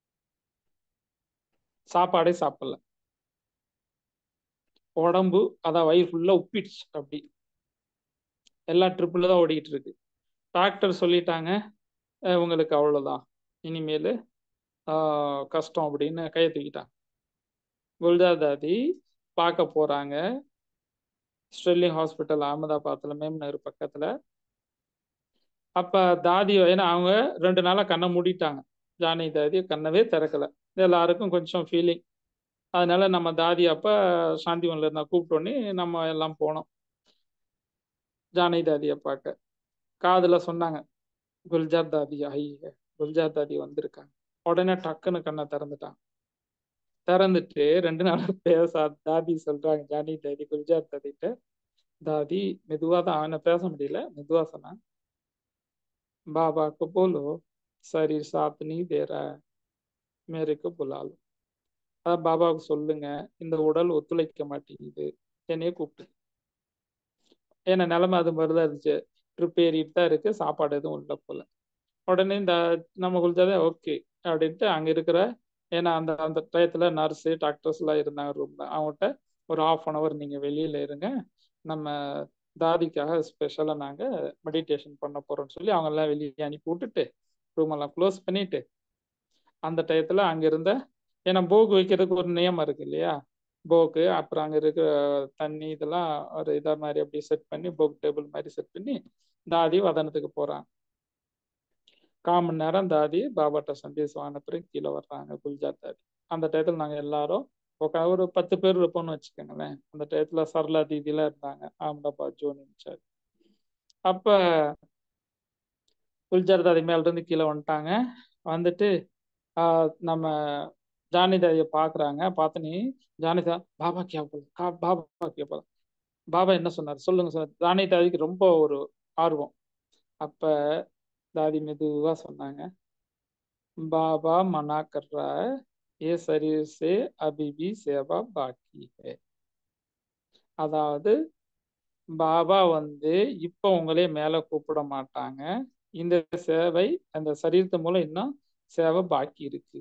சாப்பாடே சாப்பிடல. உடம்பு அதான் வயிறு ஃபுல்லா உப்பிடுச்சு. அப்படி எல்லா ட்ரிப்பில் தான் ஓடிக்கிட்டு இருக்கு. டாக்டர் சொல்லிட்டாங்க உங்களுக்கு அவ்வளோதான், இனிமேல் கஷ்டம் அப்படின்னு கையை தூக்கிட்டாங்க. குல்ஜார் தாதி பார்க்க போறாங்க ஸ்டெர்லிங் ஹாஸ்பிட்டல் அகமதாபாத்ல மேம்நகர் பக்கத்துல. அப்ப தாதி ஏன்னா அவங்க ரெண்டு நாளா கண்ணை மூடிட்டாங்க. ஜானி தாதி கண்ணவே திறக்கல. எல்லாருக்கும் கொஞ்சம் ஃபீலிங். அதனால நம்ம தாதி அப்ப சாந்திவன்ல இருந்தா கூப்பிட்டோன்னே நம்ம எல்லாம் போனோம் ஜானி தாதியை பார்க்க. காதுல சொன்னாங்க குல்ஜார் தாதி ஐய குல்ஜார் தாதி வந்திருக்காங்க. உடனே டக்குன்னு கண்ணை திறந்துட்டாங்க. திறந்துட்டு ரெண்டு நாள் பேச தாதி சொல்றாங்க ஜானி தாதி குல்ஜார் தாதிட்ட, தாதி மெதுவா தான், அவனை பேச முடியல, மெதுவா சொன்னான், பாபா को बोलो शरीर साथ नहीं दे रहा है मेरे को बुला लो. அதான் பாபாவுக்கு சொல்லுங்க இந்த உடல் ஒத்துழைக்க மாட்டேங்குது, என்னையே கூப்பிட்டு. ஏன்னா நிலைமை அது மாதிரிதான் இருந்துச்சு. ட்ரிப் ஏறிட்டு தான் இருக்கு, சாப்பாடு எதுவும் இல்லை போல. உடனே இந்த நம்ம குளிச்சாதே ஓகே அப்படின்ட்டு அங்க இருக்கிற, ஏன்னா அந்த அந்த டயத்துல நர்ஸு டாக்டர்ஸ் எல்லாம் இருந்தாங்க ரூம்ல. அவங்ககிட்ட ஒரு ஹாஃப் அன் அவர் நீங்க வெளியில இருங்க, நம்ம தாதிக்காக ஸ்பெஷலா நாங்க மெடிடேஷன் பண்ண போறோம்னு சொல்லி அவங்க எல்லாம் வெளியே அனுப்பி விட்டுட்டு ரூம் எல்லாம் க்ளோஸ் பண்ணிட்டு அந்த டயத்துல அங்க இருந்த, ஏன்னா போக்கு வைக்கிறதுக்கு ஒரு நியமம் இருக்கு இல்லையா, போக்கு அப்புறம் அங்க இருக்கிற தண்ணி இதெல்லாம் ஒரு இதா மாதிரி அப்படி செட் பண்ணி போக் டேபிள் மாதிரி செட் பண்ணி தாதி வதனத்துக்கு போறாங்க. கால் மணி நேரம் தாதி பாபாட்ட சந்தேசம் ஆன பிறகு கீழே வர்றாங்க குல்ஜார் தாதி. அந்த டயத்துல நாங்க எல்லாரும் ஒரு பத்து பேர் இருப்போம்னு வச்சுக்கோங்களேன். அந்த டயத்துல சரளா தீதிலாம் இருந்தாங்க, அகமதாபாத் ஜோன் இன்சார்ஜ். அப்ப குல்ஜார் தாதி மேல இருந்து கீழே வந்துட்டாங்க. வந்துட்டு ஆஹ் நம்ம ஜானி தாதியை பாக்குறாங்க. பார்த்தனே ஜானிதா பாபா கே போல கா பாபா கே போல பாபா என்ன சொன்னார் சொல்லுங்க சார். ஜானி தாதிக்கு ரொம்ப ஒரு ஆர்வம். அப்ப தாதி மெதுவா சொன்னாங்க, பாபா மனா கர் ரா है ये शरीर से अभी भी सेवा बाकी है. அதாவது பாபா வந்து இப்ப உங்களே மேல கூப்பிட மாட்டாங்க. இந்த சேவை அந்த சரீரத்து மூலம் இன்னும் சேவை பாக்கி இருக்கு.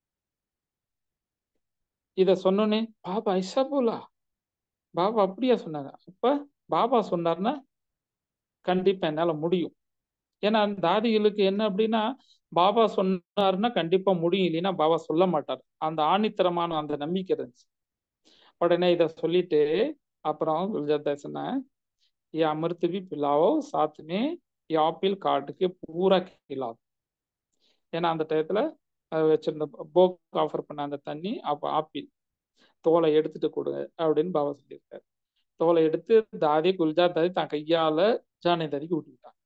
இத சொன்னோன்னே பாபா ஐசா போலா, பாபா அப்படியா சொன்னாங்க. அப்ப பாபா சொன்னார்னா கண்டிப்பா என்னால முடியும். ஏன்னா தாதிகளுக்கு என்ன அப்படின்னா, பாபா சொன்னாருன்னா கண்டிப்பா முடியும், இல்லைன்னா பாபா சொல்ல மாட்டார். அந்த ஆணித்தரமான அந்த நம்பிக்கை இருந்துச்சு. உடனே இத சொல்லிட்டு அப்புறம் குருஜாத் தாஸ் சொன்னேன், ये अमृत भी पिलाओ साथ में ये ஆப்பிள் काट के पूरा खिलाओ. ஏன்னா அந்த டயத்துல வச்சிருந்த போக் ஆஃபர் பண்ண அந்த தண்ணி அப்ப ஆப்பிள் தோலை எடுத்துட்டு கொடுங்க அப்படின்னு பாபா சொல்லியிருக்காரு. தோலை எடுத்து தாதி குல்ஜாத் தாதி தான் கையால ஜானே தாதிக்கு ஊட்டி விட்டாங்க.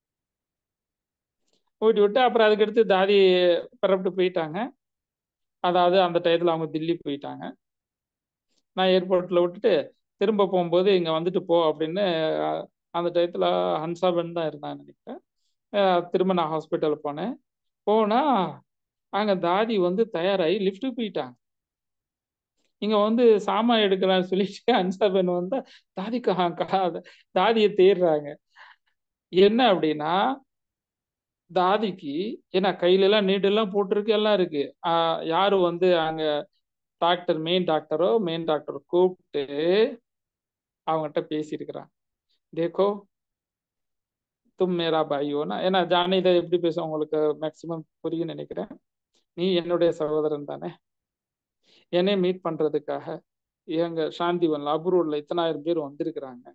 ஊட்டி விட்டு அப்புறம் அதுக்கு எடுத்து தாதி பரப்பிட்டு போயிட்டாங்க. அதாவது அந்த டயத்துல அவங்க தில்லி போயிட்டாங்க. நான் ஏர்போர்ட்ல விட்டுட்டு திரும்ப போகும்போது இங்க வந்துட்டு போ அப்படின்னு அந்த டயத்துல ஹன்சாபன் தான் இருந்தான்னு நினைக்கிறேன். திரும்ப நான் ஹாஸ்பிட்டல் போனேன். போனா அங்க தாதி வந்து தயாராகி லிஃப்ட்டுக்கு போயிட்டாங்க. இங்க வந்து சாமான் எடுக்கலாம்னு சொல்லிட்டு ஹன்சாபன் வந்தா தாதிக்கு தாதியை தேடுறாங்க. என்ன அப்படின்னா தாதிக்கு ஏன்னா கையில எல்லாம் நீடு எல்லாம் போட்டிருக்கு, எல்லாம் இருக்கு. ஆஹ் யாரு வந்து அங்க டாக்டர் மெயின் டாக்டரோ மெயின் டாக்டர் கூப்பிட்டு அவங்ககிட்ட பேசியிருக்கிறான். தேக்கோ தும் மேரா பாயோனா, ஏன்னா ஜானி இதை எப்படி பேசும் உங்களுக்கு மேக்சிமம் புரியும் நினைக்கிறேன். நீ என்னுடைய சகோதரன் தானே, என்னை மீட் பண்றதுக்காக எங்க சாந்திவன்ல அப்ரூவ்ல இத்தனாயிரம் பேர் வந்திருக்கிறாங்க.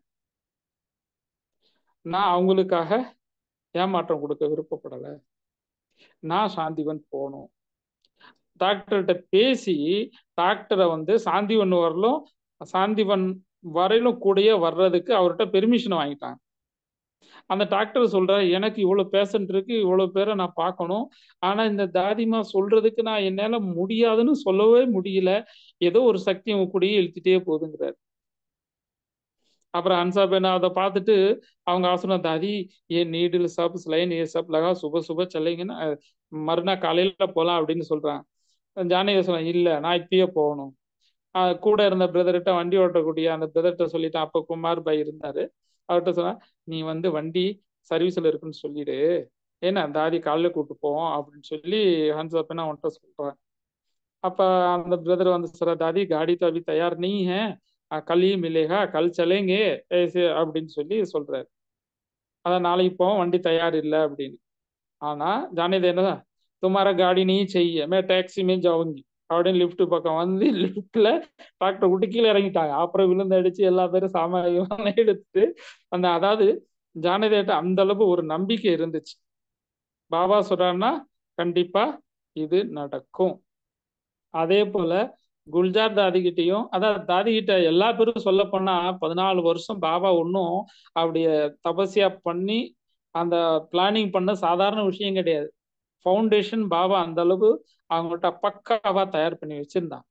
நான் அவங்களுக்காக ஏமாற்றம் கொடுக்க விருப்பப்படல. நான் சாந்திவன் போகணும். டாக்டர்கிட்ட பேசி டாக்டரை வந்து சாந்திவன் வரலும் சாந்திவன் வரையிலும் கூடயே வர்றதுக்கு அவர்கிட்ட பெர்மிஷன் வாங்கிட்டாங்க. அந்த டாக்டர் சொல்ற, எனக்கு இவ்வளவு பேஷண்ட் இருக்கு, இவ்வளவு பேரை நான் பார்க்கணும், ஆனா இந்த தாதிமா சொல்றதுக்கு நான் என்னால முடியாதுன்னு சொல்லவே முடியல, ஏதோ ஒரு சக்தி உங்க கூடயே இழுத்துட்டே போகுதுங்கிறார். அப்புறம் ஹன்சாபேனா அதை பார்த்துட்டு அவங்க ஆசனா தாதி ஏ நீடில் சப் ஸ்லைன் ஏ சப் லகா சுப சுப செல்லைங்கன்னா மறுநாள் காலையில போலாம் அப்படின்னு சொல்றாங்க. ஜானகி சொன்ன, இல்ல நான் இப்பயே போகணும். ஆஹ் கூட இருந்த பிரதர்கிட்ட வண்டி ஓட்டக்கூடிய அந்த பிரதர்கிட்ட சொல்லிட்டேன். அப்ப குமார் பாய் இருந்தாரு. அவர்கிட்ட சொன்னா, நீ வந்து வண்டி சர்வீஸ்ல இருக்குன்னு சொல்லிடு, ஏன்னா தாதி காலையில கூப்பிட்டு போவோம் அப்படின்னு சொல்லி ஹன்சாபேனா அவன்கிட்ட சொல்றான். அப்ப அந்த பிரதர் வந்து சொல்ற, தாதி காடி तो अभी तैयार नहीं है, कल ही मिलेगा, कल चलेंगे ऐसे அப்படின்னு சொல்லி சொல்றாரு. அதான் நாளைக்கு போவோம், வண்டி தயார் இல்லை அப்படின்னு. ஆனா ஜானேது என்ன, துமாரா காடி நீ செய்ய மே டாக்ஸி மே ஜாவுங்கி அப்படின்னு லிப்ட் பக்கம் வந்து லிப்ட்ல டாக்டர் விட்டு கீழே இறங்கிட்டாங்க. அப்புறம் விழுந்து அடிச்சு எல்லா பேரும் சாமான் எடுத்துட்டு அந்த அதாவது ஜானதேட்ட அந்த அளவு ஒரு நம்பிக்கை இருந்துச்சு. பாபா சொல்றாருன்னா கண்டிப்பா இது நடக்கும். அதே போல குல்ஜார் தாதிகிட்டையும், அதாவது தாதிகிட்ட எல்லா பேரும் சொல்ல போனா பதினாலு வருஷம் பாபா ஒன்றும் அப்படிய தபசியா பண்ணி அந்த பிளானிங் பண்ண சாதாரண விஷயம் கிடையாது. ஃபவுண்டேஷன் பாபா அந்த அளவு அவங்கள்ட்ட பக்காவா தயார் பண்ணி வச்சிருந்தான்.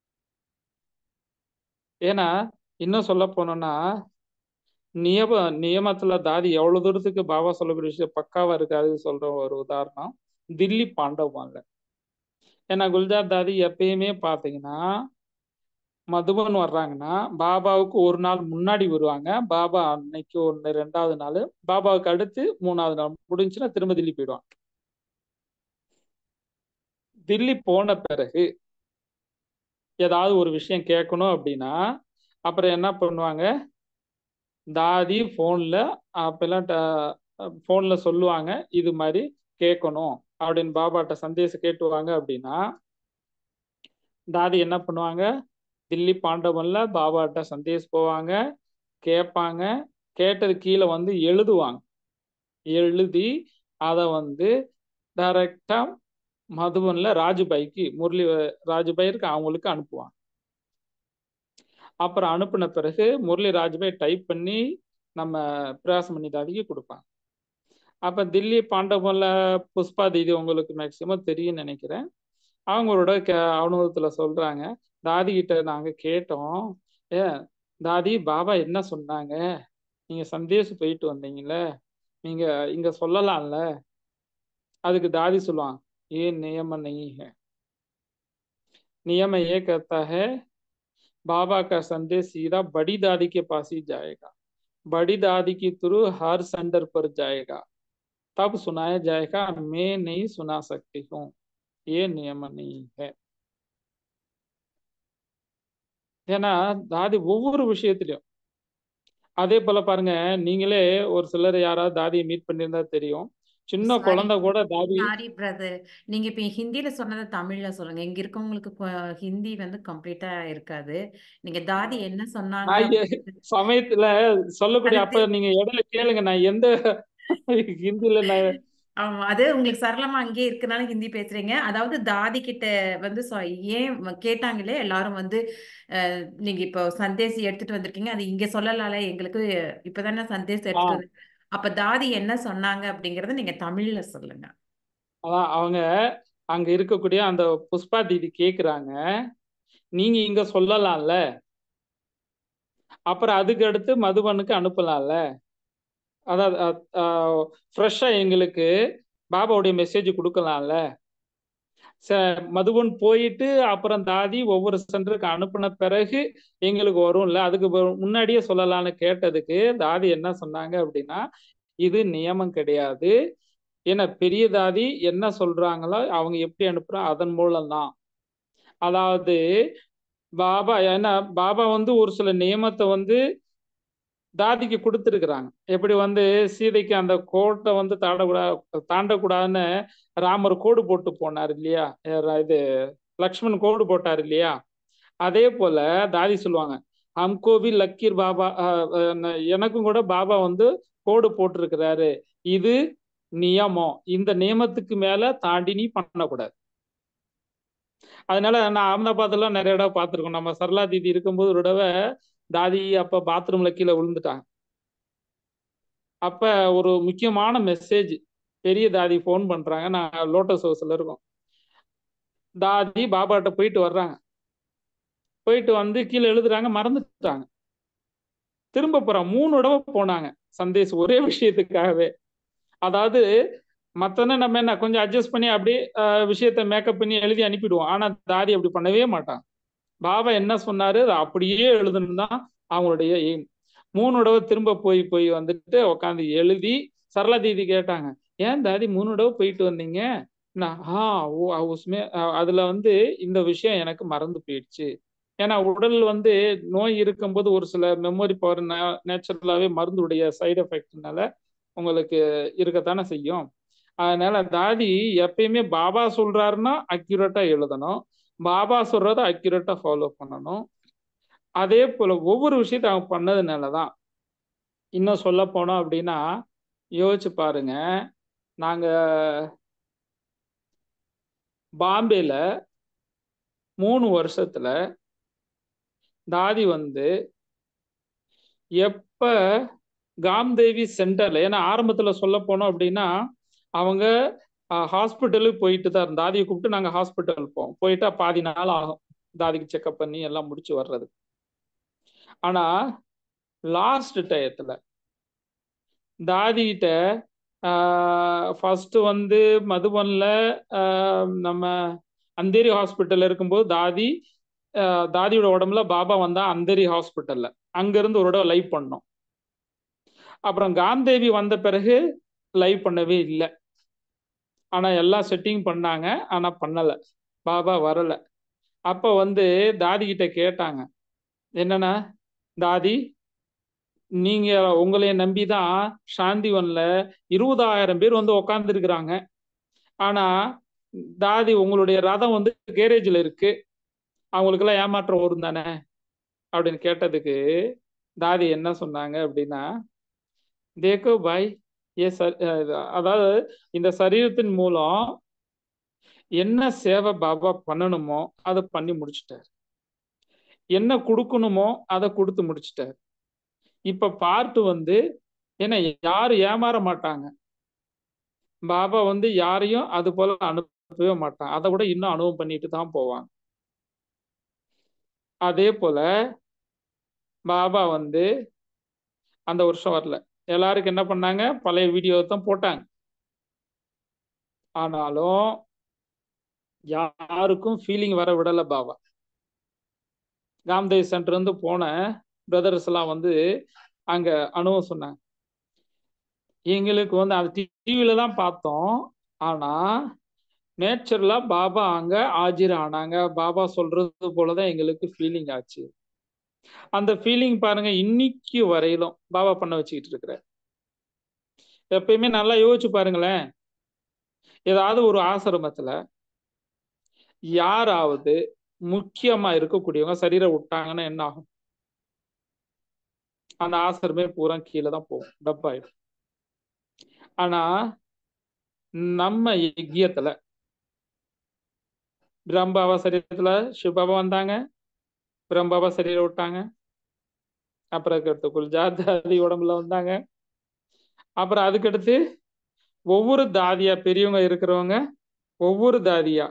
ஏன்னா இன்னும் சொல்ல போனோம்னா நியம நியமத்துல தாதி எவ்வளவு தூரத்துக்கு பாபா சொல்லக்கூடிய விஷயம் பக்காவா இருக்காது சொல்ற ஒரு உதாரணம் தில்லி பாண்டவாங்க. ஏன்னா குல்ஜார் தாதி எப்பயுமே பாத்தீங்கன்னா மதுபன் வர்றாங்கன்னா பாபாவுக்கு ஒரு நாள் முன்னாடி வருவாங்க. பாபா அன்னைக்கு ஒன்று ரெண்டாவது நாள், பாபாவுக்கு அடுத்து மூணாவது நாள் முடிஞ்சுன்னா திரும்ப தில்லி போயிடுவாங்க. தில்லி போன பிறகு ஏதாவது ஒரு விஷயம் கேட்கணும் அப்படின்னா அப்புறம் என்ன பண்ணுவாங்க, தாதி போன்ல அப்பெல்லாம் போன்ல சொல்லுவாங்க இது மாதிரி கேட்கணும் அப்படின்னு பாபாட்ட சந்தேசம் கேட்டுவாங்க. அப்படின்னா தாதி என்ன பண்ணுவாங்க, தில்லி பாண்டவன்ல பாபாட்ட சந்தேஷ் போவாங்க, கேட்பாங்க, கேட்டது கீழே வந்து எழுதுவாங்க, எழுதி அதை வந்து டைரக்டா மதுபன்ல ராஜுபாய்க்கு முரளி ராஜுபாய்க்கு அவங்களுக்கு அனுப்புவாங்க. அப்புறம் அனுப்பின பிறகு முரளி ராஜுபாய் டைப் பண்ணி நம்ம பிரயாசமணி தாதிக்கு கொடுப்பாங்க. அப்ப தில்லி பாண்டவன்ல புஷ்பா தீதி உங்களுக்கு மேக்சிமம் தெரியும் நினைக்கிறேன். அவங்களோட க அனுபவத்துல சொல்றாங்க, தாதி கிட்ட நாங்க கேட்டோம், ஏ தாதி பாபா என்ன சொன்னாங்க, நீங்க சந்தேஷ் போயிட்டு வந்தீங்கல்ல, நீங்க இங்க சொல்லலாம்ல. அதுக்கு தாதி சொல்லுவாங்க, ஏன் நியமம் நெய் ஹை, नियम ये कहता है बाबा का संदेश सीधा बड़ी दादी के पास ही जाएगा, बड़ी दादी की थ्रू हर सेंटर पर जाएगा, तब सुनाया जाएगा, मैं नहीं सुना सकती हूँ, ये नियम नहीं है. ஏன்னா தாதி ஒவ்வொரு விஷயத்திலையும் அதே போல பாருங்க, நீங்களே ஒரு சிலர் யாராவது தாதியை மீட் பண்ணியிருந்தா தெரியும். சின்ன சாரி குழந்தை கூட தாதி சாரி பிரதர், நீங்க இப்ப ஹிந்தியில சொன்னதை தமிழ்ல சொல்லுங்க. இங்க இருக்கவங்களுக்கு கொ- ஹிந்தி வந்து கம்ப்ளீட்டா இருக்காது. நீங்க தாதி என்ன சொன்னாங்க நான் எ- அப்படிங்கிறது சமயத்துல சொல்லக்கூடிய அது அப்ப நீங்க இடையில கேளுங்க, நான் எந்த ஹிந்தில நான் ஆமா. அது உங்களுக்கு சரளமா அங்கேயே இருக்கனால ஹிந்தி பேசுறீங்க. அதாவது தாதி கிட்ட வந்து சொ- ஏன் வ- கேட்டாங்களே எல்லாரும் வந்து அஹ், நீங்க இப்போ சந்தேசி எடுத்துட்டு வந்திருக்கீங்க. அது இங்க சொல்லலால, எங்களுக்கு இப்பதானே சந்தேசி ஆ எடுத்துட்டு வந்து. அப்ப தாதி என்ன சொன்னாங்க அப்படிங்கறத நீங்க தமிழ்ல சொல்லுங்க. அதான் அவங்க அங்க இருக்கக்கூடிய அந்த புஷ்பா தீதி கேக்குறாங்க, நீங்க இங்க சொல்லலாம்ல, அப்புறம் அதுக்கு அடுத்து மதுபனுக்கு அனுப்பலாம்ல, அதாவது ஃப்ரெஷ்ஷா எங்களுக்கு பாபாவுடைய மெசேஜ் கொடுக்கலாம்ல. ச மதுபன் போயிட்டு அப்புறம் தாதி ஒவ்வொரு சென்டருக்கு அனுப்பின பிறகு எங்களுக்கு வரும்ல, அதுக்கு ப- முன்னாடியே சொல்லலாம்னு கேட்டதுக்கு தாதி என்ன சொன்னாங்க அப்படின்னா, இது நியமம் கிடையாது. ஏன்னா பெரிய தாதி என்ன சொல்றாங்களோ அவங்க எப்படி அனுப்புறோம் அதன் மூலம் தான். அதாவது பாபா ஏன்னா பாபா வந்து ஒரு சில நியமத்தை வந்து தாதிக்கு கொடுத்துருக்குறாங்க. எப்படி வந்து சீதைக்கு அந்த கோட்டை வந்து தாண்டக்கூடாது தாண்டக்கூடாதுன்னு ராமர் கோடு போட்டு போனார் இல்லையா, அஹ் இது லக்ஷ்மண் கோடு போட்டார் இல்லையா, அதே போல தாதி சொல்லுவாங்க, ஹம்கோ பி லக்கீர் பாபா, அஹ், அஹ், எனக்கும் கூட பாபா வந்து கோடு போட்டிருக்கிறாரு, இது நியமம், இந்த நியமத்துக்கு மேல தாண்டி நீ பண்ணக்கூடாது. அதனால நான் அகமதாபாத்ல நிறைய இடம் பார்த்திருக்கோம். நம்ம சரளா தீதி இருக்கும்போது ஒரு தடவை தாதி அப்ப பாத்ரூம்ல கீழே விழுந்துட்டாங்க. அப்ப ஒரு முக்கியமான மெசேஜ் பெரிய தாதி ஃபோன் பண்றாங்க, நான் லோட்டஸ் ஹவுஸ்ல இருக்கோம். தாதி பாபாட்ட போயிட்டு வர்றாங்க, போயிட்டு வந்து கீழே எழுதுறாங்க, மறந்துட்டாங்க. திரும்ப போறாங்க, மூணு தடவை போனாங்க சந்தேஷ் ஒரே விஷயத்துக்காகவே. அதாவது மத்தன நம்ம என்ன கொஞ்சம் அட்ஜஸ்ட் பண்ணி அப்படியே அஹ், விஷயத்தை மேக்கப் பண்ணி எழுதி அனுப்பிடுவோம். ஆனா தாதி அப்படி பண்ணவே மாட்டாங்க. பாபா என்ன சொன்னாரு அதை அப்படியே எழுதணும் தான் அவங்களுடைய எய்ம். மூணு தடவை திரும்ப போய் போய் வந்துட்டு உட்காந்து எழுதி சரளா தீதி கேட்டாங்க, ஏன் தாதி மூணு தடவை போயிட்டு வந்தீங்க? நான் ஆ ஓ உஸ்மே அஹ் அதுல வந்து இந்த விஷயம் எனக்கு மறந்து போயிடுச்சு. ஏன்னா உடல் வந்து நோய் இருக்கும்போது ஒரு சில மெமரி பவர் நேச்சுரலாவே மருந்துடைய சைடு எஃபெக்ட்னால உங்களுக்கு இருக்கத்தானே செய்யும். அதனால தாதி எப்பயுமே பாபா சொல்றாருன்னா அக்யூரேட்டா எழுதணும், பாபா சொல்றத அக்யூரேட்டா ஃபாலோ பண்ணணும். அதே போல ஒவ்வொரு விஷயத்த அவங்க பண்ணதுனாலதான். இன்னும் சொல்ல போனோம் அப்படின்னா யோசிச்சு பாருங்க, நாங்க பாம்பேல மூணு வருஷத்துல தாதி வந்து எப்ப காம்தேவி சென்டர்ல, ஏன்னா ஆரம்பத்துல சொல்ல போனோம் அப்படின்னா அவங்க ஹாஸ்பிட்டலுக்கு போயிட்டு தான் இருந்தா, தாதியை கூப்பிட்டு நாங்க ஹாஸ்பிட்டல் போவோம், போயிட்டா பாதி நாள் ஆகும் தாதிக்கு செக்அப் பண்ணி எல்லாம் முடிச்சு வர்றது. ஆனா லாஸ்ட் டயத்துல தாதிகிட்ட ஃபர்ஸ்ட் வந்து மதுபன்ல ஆஹ், நம்ம அந்தேரி ஹாஸ்பிட்டல் இருக்கும்போது தாதி ஆஹ், தாதியோட உடம்புல பாபா வந்தா அந்தேரி ஹாஸ்பிட்டல்ல, அங்கிருந்து ஒரு இடம் லைவ் பண்ணோம். அப்புறம் காந்தேவி வந்த பிறகு லைவ் பண்ணவே இல்லை. ஆனா எல்லாம் செட்டிங் பண்ணாங்க, ஆனா பண்ணல, பாபா வரல. அப்ப வந்து தாதி கிட்ட கேட்டாங்க, என்னன்னா தாதி நீங்க உங்களைய நம்பிதான் சாந்திவன்ல இருபதாயிரம் பேர் வந்து உக்காந்து இருக்கிறாங்க, ஆனா தாதி உங்களுடைய ரதம் வந்து கேரேஜ்ல இருக்கு, அவங்களுக்கு எல்லாம் ஏமாற்றம் வரும் தானே அப்படின்னு கேட்டதுக்கு தாதி என்ன சொன்னாங்க அப்படின்னா, தேக்கோ பாய் ஏ ச- அதாவது இந்த சரீரத்தின் மூலம் என்ன சேவை பாபா பண்ணணுமோ அதை பண்ணி முடிச்சிட்டாரு, என்ன கொடுக்கணுமோ அதை கொடுத்து முடிச்சிட்டாரு. இப்ப பார்ட் வந்து ஏன்னா யாரும் ஏமாற மாட்டாங்க, பாபா வந்து யாரையும் அது போல அனுப்பவே மாட்டாங்க, அதை விட இன்னும் அனுபவம் பண்ணிட்டு தான் போவாங்க. அதே போல பாபா வந்து அந்த வருஷம் வரல, எல்லாருக்கும் என்ன பண்ணாங்க, பழைய வீடியோ தான் போட்டாங்க. ஆனாலும் யாருக்கும் ஃபீலிங் வர விடல பாபா. காம்தேவ் சென்டர் இருந்து போன பிரதர்ஸ் எல்லாம் வந்து அங்க அனுபவம் சொன்னாங்க. எங்களுக்கு வந்து அது டிவியில தான் பார்த்தோம். ஆனா நேச்சுரலா பாபா அங்க ஆஜர் ஆனாங்க. பாபா சொல்றது போலதான் எங்களுக்கு ஃபீலிங் ஆச்சு. அந்த ஃபீலிங் பாருங்க இன்னைக்கு வரையிலும் பாபா பண்ண வச்சுக்கிட்டு இருக்கிற. எப்பயுமே நல்லா யோசிச்சு பாருங்களேன். ஏதாவது ஒரு ஆசிரமத்துல யாராவது முக்கியமா இருக்கக்கூடியவங்க சரீரம் விட்டாங்கன்னா என்ன ஆகும்? அந்த ஆசிரமே பூரா கீழே தான் போகும், டப்பாயிடும். ஆனா நம்ம யஜ்யத்துல பிரம்பாவா சரீரத்துல சிவபாபா வந்தாங்க, பிரம்பாவா சரீரம் விட்டாங்க. அப்புறம் அதுக்கடுத்து குல்ஜாதி உடம்புல வந்தாங்க. அப்புறம் அதுக்கடுத்து ஒவ்வொரு தாதியா பெரியவங்க இருக்கிறவங்க ஒவ்வொரு தாதியா,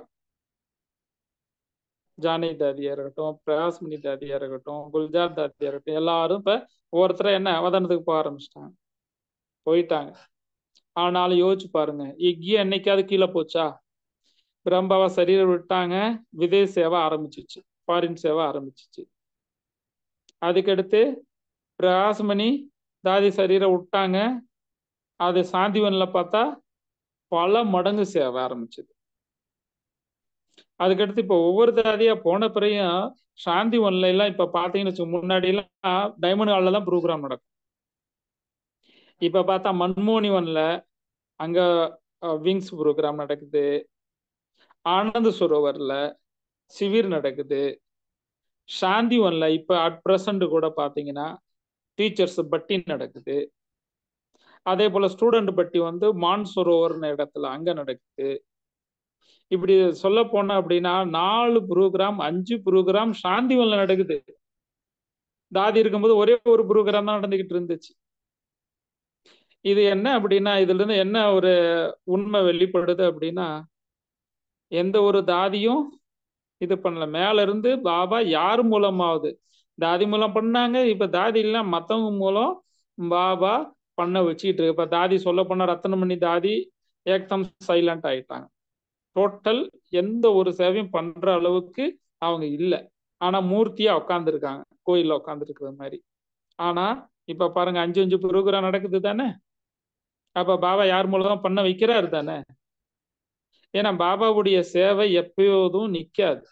ஜானி தாதியா இருக்கட்டும், பிரகாஷ்மணி தாதியா இருக்கட்டும், குல்ஜார் தாதியா இருக்கட்டும், எல்லாரும் இப்ப ஒவ்வொருத்தர என்ன அவதானத்துக்கு போக ஆரம்பிச்சிட்டாங்க, போயிட்டாங்க. ஆனாலும் யோசிச்சு பாருங்க, யஜ்யம் என்னைக்காவது கீழே போச்சா? பிரம்பாவா சரீரம் விட்டாங்க, விதேச சேவை ஆரம்பிச்சிச்சு, ஃபாரின் சேவை ஆரம்பிச்சிச்சு. அதுக்கடுத்து பிரகாஷ்மணி தாதி சரீரம் விட்டாங்க, அது சாந்திவன்ல பார்த்தா பல மடங்கு சேவை ஆரம்பிச்சது. அதுக்கடுத்து இப்ப ஒவ்வொரு தாதியா போன பிறையும் சாந்தி ஒன்ல எல்லாம் இப்ப பாத்தீங்கன்னு முன்னாடி எல்லாம் டைமண்ட் ஹால்ல தான் ப்ரோக்ராம் நடக்கும். இப்ப பார்த்தா மன்மோனி ஒன்ல அங்க விங்ஸ் ப்ரோக்ராம் நடக்குது, ஆனந்த் சரோவர்ல சிவிர் நடக்குது, சாந்தி ஒன்ல இப்ப அட் பிரசன்ட் கூட பாத்தீங்கன்னா டீச்சர்ஸ் பட்டி நடக்குது. அதே போல ஸ்டூடெண்ட் பட்டி வந்து மான்சரோவர்னு இடத்துல அங்க நடக்குது. இப்படி சொல்ல போன அப்படின்னா நாலு ப்ரோக்ராம் அஞ்சு ப்ரோக்ராம் சாந்திவன்ல நடக்குது. தாதி இருக்கும்போது ஒரே ஒரு ப்ரோக்ராம் தான் நடந்துகிட்டு இருந்துச்சு. இது என்ன அப்படின்னா இதுல இருந்து என்ன ஒரு உண்மை வெளிப்படுது அப்படின்னா, எந்த ஒரு தாதியும் இது பண்ணல. மேல இருந்து பாபா யார் மூலமாவது தாதி மூலம் பண்ணாங்க. இப்ப தாதி இல்ல மத்தவங்க மூலம் பாபா பண்ண வச்சுக்கிட்டு இருக்கு. இப்ப தாதி சொல்ல போனா ரத்னமணி தாதி ஏக்தம் சைலண்ட் ஆயிட்டாங்க. டோட்டல் எந்த ஒரு சேவையும் பண்ற அளவுக்கு அவங்க இல்லை. ஆனா மூர்த்தியா உட்கார்ந்து இருக்காங்க, கோயில்ல உட்கார்ந்து இருக்கிற மாதிரி. ஆனா இப்ப பாருங்க அஞ்சு அஞ்சு ப்ரோக்ராம் நடக்குது தானே. அப்ப பாபா யார் மூலம் பண்ண வைக்கிறாரு தானே. ஏன்னா பாபாவுடைய சேவை எப்போதும் நிக்காது.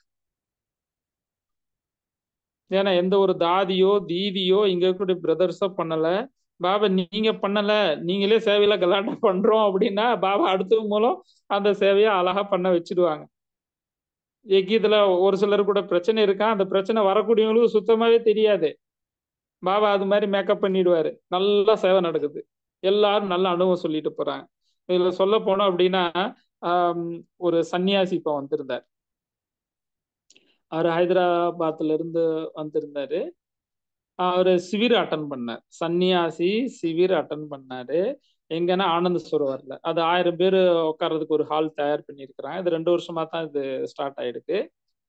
ஏன்னா எந்த ஒரு தாதியோ தீதியோ இங்க இருக்கக்கூடிய பிரதர்ஸோ பண்ணல, பாபா நீங்க பண்ணல நீங்களே சேவையில கலாட்டா பண்றோம் அப்படின்னா பாபா அடுத்தவங்க மூலம் அந்த சேவையை அழகா பண்ண வச்சிடுவாங்க. யஜ்யத்துல ஒரு சிலர் கூட பிரச்சனை இருக்கா, அந்த பிரச்சனை வரக்கூடியவங்களுக்கு சுத்தமாவே தெரியாது. பாபா அது மாதிரி மேக்கப் பண்ணிடுவாரு, நல்லா சேவை நடக்குது, எல்லாரும் நல்ல அனுபவம் சொல்லிட்டு போறாங்க. இதுல சொல்ல போனோம் அப்படின்னா ஆஹ் ஒரு சன்னியாசி இப்ப வந்திருந்தார். அவர் ஹைதராபாத்ல இருந்து வந்திருந்தாரு. அவரு சிவிர் அட்டன் பண்ணார், சன்னியாசி சிவிர் அட்டன் பண்ணாரு. எங்கன்னா ஆனந்த சரோவர்ல. அது ஆயிரம் பேர் உட்கார்றதுக்கு ஒரு ஹால் தயார் பண்ணியிருக்கிறாங்க. இது ரெண்டு வருஷமா தான் இது ஸ்டார்ட் ஆயிருக்கு.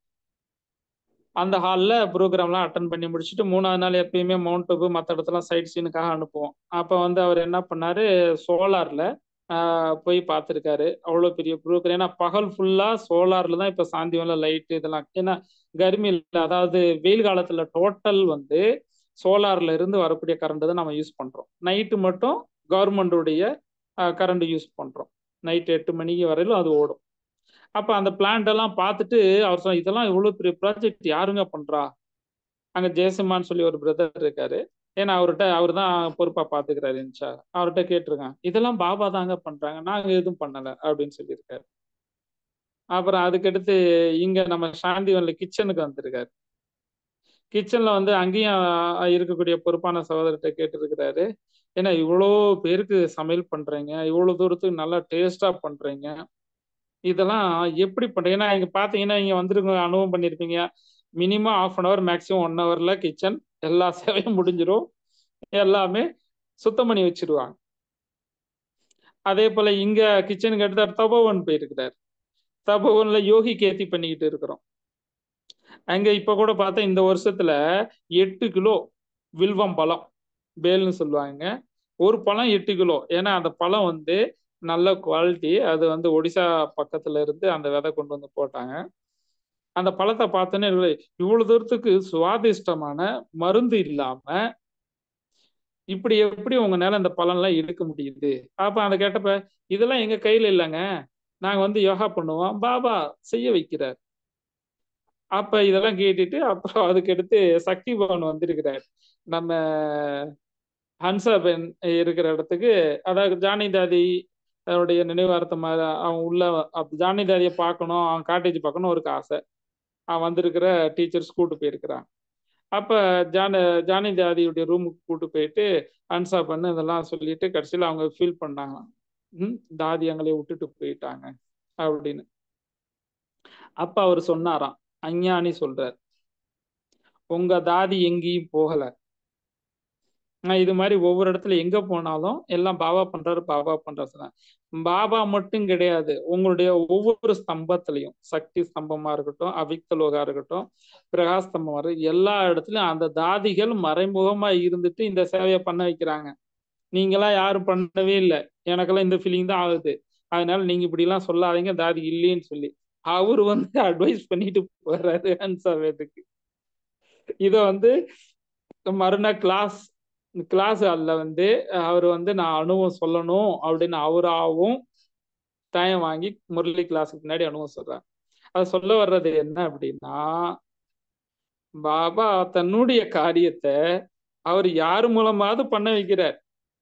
அந்த ஹாலில் ப்ரோக்ராம்லாம் அட்டன் பண்ணி முடிச்சுட்டு மூணாவது நாள் எப்பயுமே மவுண்ட் அபு மற்ற இடத்துல சைட் சீனுக்காக அனுப்புவோம். அப்போ வந்து அவர் என்ன பண்ணாரு, சோலார்ல போய் பார்த்துருக்காரு. அவ்வளோ பெரிய ப்ரோக்ராம். ஏன்னா பகல் ஃபுல்லாக சோலார்ல தான் இப்போ சாந்திவன்ல லைட்டு இதெல்லாம். ஏன்னா கர்மியில் அதாவது வெயில் காலத்தில் டோட்டல் வந்து சோலார்ல இருந்து வரக்கூடிய கரண்ட் தான் நம்ம யூஸ் பண்றோம். நைட்டு மட்டும் கவர்மெண்டுடைய கரண்ட் யூஸ் பண்றோம். நைட் எட்டு மணிக்கு வரையிலும் அது ஓடும். அப்ப அந்த பிளான்ட் எல்லாம் பார்த்துட்டு அவர் சொன்ன, இதெல்லாம் இவ்வளவு பெரிய ப்ராஜெக்ட் யாருங்க பண்றா? அங்க ஜெயசிம்மான்னு சொல்லி ஒரு பிரதர் இருக்காரு. ஏன்னா அவர்கிட்ட அவர் தான் பொறுப்பா பாத்துக்கிறாரு இன்சார். அவர்கிட்ட கேட்டிருக்காங்க, இதெல்லாம் பாபா தாங்க பண்றாங்க, நாங்க எதுவும் பண்ணல அப்படின்னு சொல்லியிருக்காரு. அப்புறம் அதுக்கடுத்து இங்க நம்ம சாந்திவன்ல கிச்சனுக்கு வந்திருக்காரு. கிச்சன்ல வந்து அங்கேயும் இருக்கக்கூடிய பொறுப்பான சகோதரர்கிட்ட கேட்டிருக்கிறாரு, ஏன்னா இவ்வளோ பேருக்கு சமையல் பண்றீங்க, இவ்வளவு தூரத்துக்கு நல்லா டேஸ்டா பண்றீங்க, இதெல்லாம் எப்படி பண்றீங்க? ஏன்னா இங்க பாத்தீங்கன்னா இங்க வந்துருங்க அனுபவம் பண்ணிருப்பீங்க, minimum half an hour maximum one ஹவர்ல கிச்சன் எல்லா சேவையும் முடிஞ்சிடும், எல்லாமே சுத்தம் பண்ணி வச்சிருவாங்க. அதே போல இங்க கிச்சனுக்கு எடுத்தார் தபோவன் போயிருக்கிறார். தபோவன்ல யோகி கேத்தி பண்ணிக்கிட்டு இருக்கிறோம். அங்க இப்ப கூட பார்த்தா இந்த வருஷத்துல எட்டு கிலோ வில்வம் பழம், பேல்னு சொல்லுவாங்க, ஒரு பழம் எட்டு கிலோ. ஏன்னா அந்த பழம் வந்து நல்ல குவாலிட்டி. அது வந்து ஒடிசா பக்கத்துல இருந்து அந்த விதை கொண்டு வந்து போட்டாங்க. அந்த பழத்தை பார்த்தோன்னே இவ்வளவு தூரத்துக்கு சுவாதிஷ்டமான மருந்து இல்லாம இப்படி எப்படி உங்களால அந்த பலன்லாம் எடுக்க முடியுது? அப்ப அதை கேட்டப்ப இதெல்லாம் எங்க கையில இல்லைங்க, நாங்க வந்து யோகா பண்ணுவோம், பாபா செய்ய வைக்கிறார். அப்ப இதெல்லாம் கேட்டுட்டு அப்புறம் அதுக்கு அடுத்து சக்தி பவன் வந்திருக்கிறார். நம்ம ஹன்சாபென் இருக்கிற இடத்துக்கு, அதாவது ஜானி தாதி அவருடைய நினைவார்த்தமா அவன் உள்ள அப்ப ஜானி தாதியை பார்க்கணும், அவன் காட்டேஜ் பார்க்கணும் ஒரு ஆசை. அவன் வந்திருக்கிற டீச்சர்ஸ் கூட்டு போயிருக்கிறான். அப்ப ஜான ஜானி தாதியுடைய ரூமுக்கு கூட்டு போயிட்டு அன்சா பண்ணு இதெல்லாம் சொல்லிட்டு கடைசியில் அவங்க ஃபீல் பண்ணாங்க, ம் தாதி எங்களை விட்டுட்டு போயிட்டாங்க அப்படின்னு. அப்ப அவர் சொன்னாராம், அஞ்ஞானி சொல்றார், உங்க தாதி எங்கேயும் போகல. நான் இது மாதிரி ஒவ்வொரு இடத்துல எங்க போனாலும் எல்லாம் பாபா பண்றாரு பாபா பண்றாரு. பாபா மட்டும் கிடையாது, உங்களுடைய ஒவ்வொரு ஸ்தம்பத்திலையும் சக்தி ஸ்தம்பமா இருக்கட்டும், அவிக்தலோகா இருக்கட்டும், பிரகாஷ் ஸ்தம்பமா இருக்கட்டும், எல்லா இடத்துலயும் அந்த தாதிகள் மறைமுகமா இருந்துட்டு இந்த சேவையை பண்ண வைக்கிறாங்க. நீங்களாம் யாரும் பண்ணவே இல்லை, எனக்கெல்லாம் இந்த ஃபீலிங் தான் ஆகுது, அதனால நீங்க இப்படி எல்லாம் சொல்லாதீங்க தாதி இல்லைன்னு சொல்லி அவரு வந்து அட்வைஸ் பண்ணிட்டு போறாரு ஹன்சாவேதுக்கு. இத வந்து மறுநாள் கிளாஸ் கிளாஸ் அல்ல வந்து அவர் வந்து நான் அனுபவம் சொல்லணும் அப்படின்னு அவராகவும் டைம் வாங்கி முரளி கிளாஸுக்கு முன்னாடி அனுபவம் சொல்றார். அது சொல்ல வர்றது என்ன அப்படின்னா, பாபா தன்னுடைய காரியத்தை அவர் யாரு மூலமாவது பண்ண வைக்கிறார்.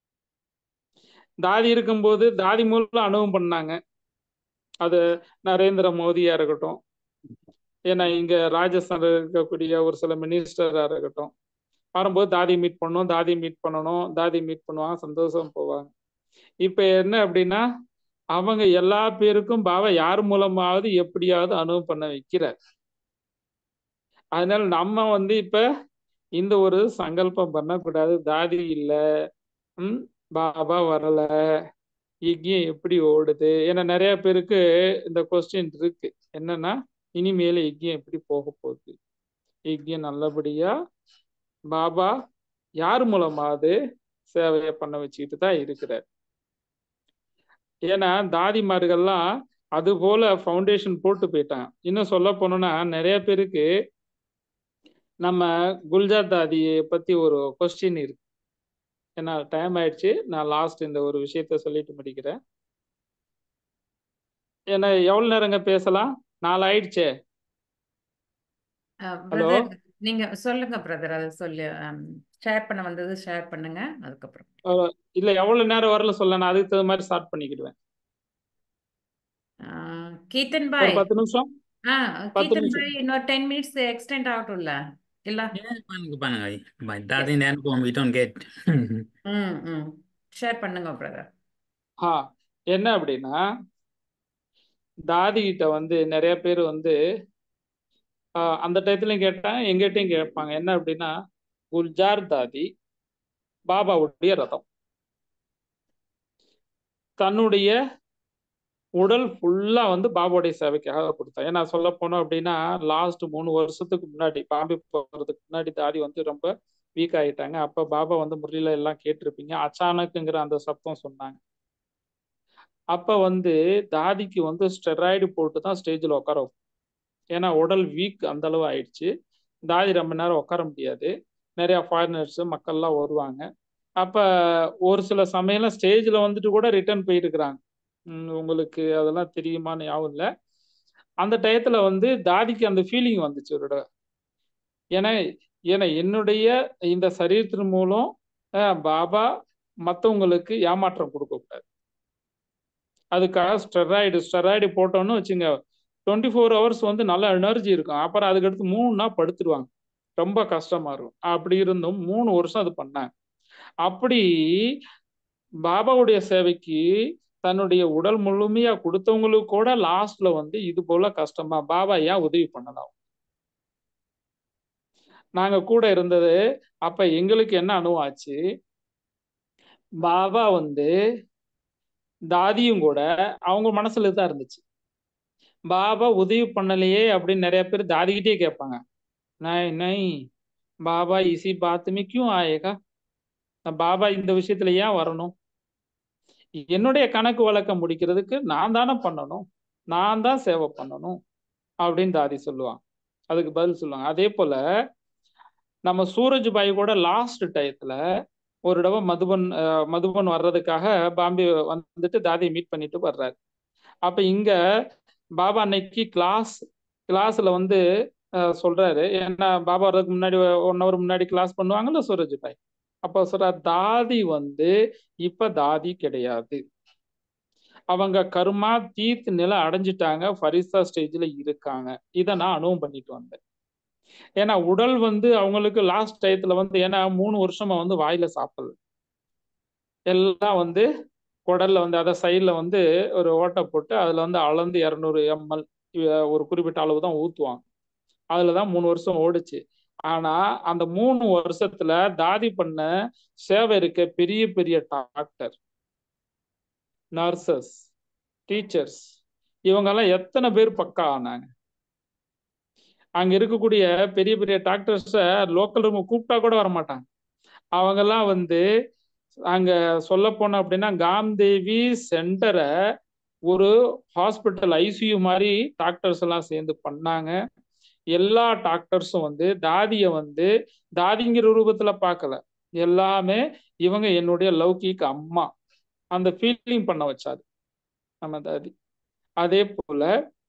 தாதி இருக்கும்போது தாதி மூலம் அனுபவம் பண்ணாங்க, அது நரேந்திர மோடியா இருக்கட்டும், ஏன்னா இங்க ராஜஸ்தான்ல இருக்கக்கூடிய ஒரு சில மினிஸ்டரா இருக்கட்டும், வரும்போது தாதி மீட் பண்ணணும் தாதி மீட் பண்ணணும் தாதி மீட் பண்ணுவாங்க, சந்தோஷம் போவாங்க. இப்ப என்ன அப்படின்னா அவங்க எல்லா பேருக்கும் பாபா யார் மூலமாவது எப்படியாவது அனுபவம் பண்ண வைக்கிறார். அதனால நம்ம வந்து இப்ப இந்த ஒரு சங்கல்பம் பண்ணக்கூடாது, தாதி இல்ல, ம் பாபா வரல, யஜ்யம் எப்படி ஓடுது. ஏன்னா நிறைய பேருக்கு இந்த கொஸ்டின் இருக்கு, என்னன்னா இனிமேல யஜ்யம் எப்படி போக போகுது, யஜ்யம் நல்லபடியா பாபா யார் மூலமாவது சேவையை பண்ண வச்சுக்கிட்டு தான் இருக்கிறார். ஏன்னா தாதிமார்கள்லாம் அது போல ஃபவுண்டேஷன் போட்டு போயிட்டாங்க. இன்னும் சொல்ல போனோம்னா நிறைய பேருக்கு நம்ம குல்ஜார் தாதியை பத்தி ஒரு கொஸ்டின் இருக்கு. ஏன்னா டைம் ஆயிடுச்சு, நான் லாஸ்ட் இந்த ஒரு விஷயத்த சொல்லிட்டு முடிக்கிறேன். ஏன்னா எவ்வளவு நேரங்க பேசலாம், நாலு ஆயிடுச்சே. ஹலோ, பிரதர் நீங்க சொல்லுங்க பிரதர், அதை சொல்லி ஷேர் பண்ண வந்தது ஷேர் பண்ணுங்க அதுக்கப்புறம். இல்ல எவ்வளவு நேரம் வரல சொல்ல, நான் அதுக்கு தகுந்த மாதிரி ஸ்டார்ட் பண்ணிக்கிடுவேன். அஹ், கீர்த்தன் ஒரு பாய், பத்து நிமிஷம் ஆ பத்து கீர்த்தன் நிமிஷம் பாய் இன்னொரு டென் மினிட்ஸ் எக்ஸ்டெண்ட் ஆகட்டும்ல இல்ல? Yeah, பண்ணுங்க பண்ணுங்க. But that yes, in the end, we don't get. ம் ம் ஷேர் பண்ணுங்க பிரதர். ஆ என்ன அப்படின்னா, தாதி கிட்ட வந்து நிறைய பேர் வந்து ஆஹ் அந்த டயத்துலயும் கேட்டாங்க, எங்கிட்டையும் கேட்பாங்க. என்ன அப்படின்னா, குல்ஜார் தாதி பாபாவுடைய ரதம், தன்னுடைய உடல் ஃபுல்லா வந்து பாபாவுடைய சேவைக்காக கொடுத்தா. ஏன்னா சொல்ல போனோம் அப்படின்னா லாஸ்ட் மூணு வருஷத்துக்கு முன்னாடி பாம்பே போறதுக்கு முன்னாடி தாதி வந்து ரொம்ப வீக் ஆயிட்டாங்க. அப்ப பாபா வந்து முரளியில எல்லாம் கேட்டிருப்பீங்க, அச்சானக்குங்கிற அந்த சத்தம் சொன்னாங்க. அப்ப வந்து தாதிக்கு வந்து ஸ்டெராய்டு போட்டு தான் ஸ்டேஜில் உட்கார வைப்போம். ஏன்னா உடல் வீக் அந்த அளவு ஆயிடுச்சு, தாதி ரொம்ப நேரம் உட்கார முடியாது, நிறைய ஃபாரினர்ஸ் மக்கள்லாம் வருவாங்க. அப்ப ஒரு சில சமயம் ஸ்டேஜ்ல வந்துட்டு கூட ரிட்டர்ன் போயிருக்கிறாங்க. உம் உங்களுக்கு அதெல்லாம் தெரியுமான்னு ஞாபகம் இல்லை. அந்த டயத்துல வந்து தாதிக்கு அந்த ஃபீலிங் வந்துச்சு ஒரு தடவை. ஏன்னா ஏன்னா என்னுடைய இந்த சரீரத்தின் மூலம் அஹ், பாபா மற்றவங்களுக்கு ஏமாற்றம் கொடுக்க கூடாது, அதுக்காக ஸ்டெராய்டு ஸ்டெராய்டு போட்டோன்னு வச்சுங்க, டுவெண்ட்டி ஃபோர் ஹவர்ஸ் வந்து நல்ல எனர்ஜி இருக்கும், அப்புறம் அதுக்கடுத்து மூணு நாள் படுத்துருவாங்க, ரொம்ப கஷ்டமா இருக்கும். அப்படி இருந்தும் மூணு வருஷம் அது பண்ணாங்க. அப்படி பாபாவுடைய சேவைக்கு தன்னுடைய உடல் முழுமையா கொடுத்தவங்களுக்கு கூட லாஸ்ட்ல வந்து இது போல கஷ்டமா, பாபா ஏன் உதவி பண்ணலாம், நாங்க கூட இருந்தது. அப்ப எங்களுக்கு என்ன அனுபவம் ஆச்சு, பாபா வந்து தாதியும் கூட அவங்க மனசுல தான் இருந்துச்சு, பாபா உதவி பண்ணலையே அப்படின்னு நிறைய பேர் தாதிக்கிட்டே கேட்பாங்க. नहीं नहीं, பாபா इसी बात में क्यों आएगा, பாபா இந்த விஷயத்துல ஏன் வரணும், என்னுடைய கணக்கு வழக்கம் முடிக்கிறதுக்கு நான் தானே பண்ணணும், நான் தான் சேவை பண்ணணும் அப்படின்னு தாதி சொல்லுவாங்க. அதுக்கு பதில் சொல்லுவாங்க. அதே போல நம்ம சூரஜ் பாய் கூட லாஸ்ட் டயத்துல ஒரு தடவை மதுபன் அஹ், மதுபன் வர்றதுக்காக பாம்பே வந்துட்டு தாதியை மீட் பண்ணிட்டு வர்றாரு. அப்ப இங்க பாபா அன்னைக்கு கிளாஸ் கிளாஸ்ல வந்து அஹ், சொல்றாரு. ஏன்னா பாபா வர்றதுக்கு முன்னாடி ஒன் ஹவர் முன்னாடி கிளாஸ் பண்ணுவாங்கல்ல சூரஜ் பாய். அப்ப சொல்ற தாதி வந்து இப்ப தாதி கிடையாது, அவங்க கர்மா தீத் நிலை அடைஞ்சிட்டாங்க, ஃபரிஸ்தா ஸ்டேஜ்ல இருக்காங்க. இதை நான் அனுபவம் பண்ணிட்டு வந்தேன். ஏன்னா உடல் வந்து அவங்களுக்கு லாஸ்ட் டயத்துல வந்து, ஏன்னா மூணு வருஷமா வந்து வாயில சாப்பிடல, எல்லாம் வந்து குடல்ல வந்து அதை சைட்ல வந்து ஒரு ஓட்டை போட்டு அதுல வந்து அளந்து இரநூறு எம்எல் ஒரு குறிப்பிட்ட அளவு தான் ஊத்துவாங்க. அதுலதான் மூணு வருஷம் ஓடுச்சு. ஆனா அந்த மூணு வருஷத்துல தாதி பண்ண சேவை இருக்க பெரிய பெரிய டாக்டர், நர்சஸ், டீச்சர்ஸ், இவங்க எல்லாம் எத்தனை பேர் பக்கா ஆனாங்க. அங்க இருக்கக்கூடிய பெரிய பெரிய டாக்டர்ஸ லோக்கல் ரூம் கூப்பிட்டா கூட வரமாட்டாங்க. அவங்க எல்லாம் வந்து அங்க சொல்ல போனோம் அப்படின்னா காம்தேவி சென்டரை ஒரு ஹாஸ்பிட்டல் ஐசியூ மாதிரி டாக்டர்ஸ் எல்லாம் சேர்ந்து பண்ணாங்க. எல்லா டாக்டர்ஸும் வந்து தாதிய வந்து தாதிங்கிற ரூபத்துல பார்க்கல, எல்லாமே இவங்க என்னுடைய லௌகிக் அம்மா, அந்த ஃபீலிங் பண்ண வச்சாது நம்ம தாதி. அதே போல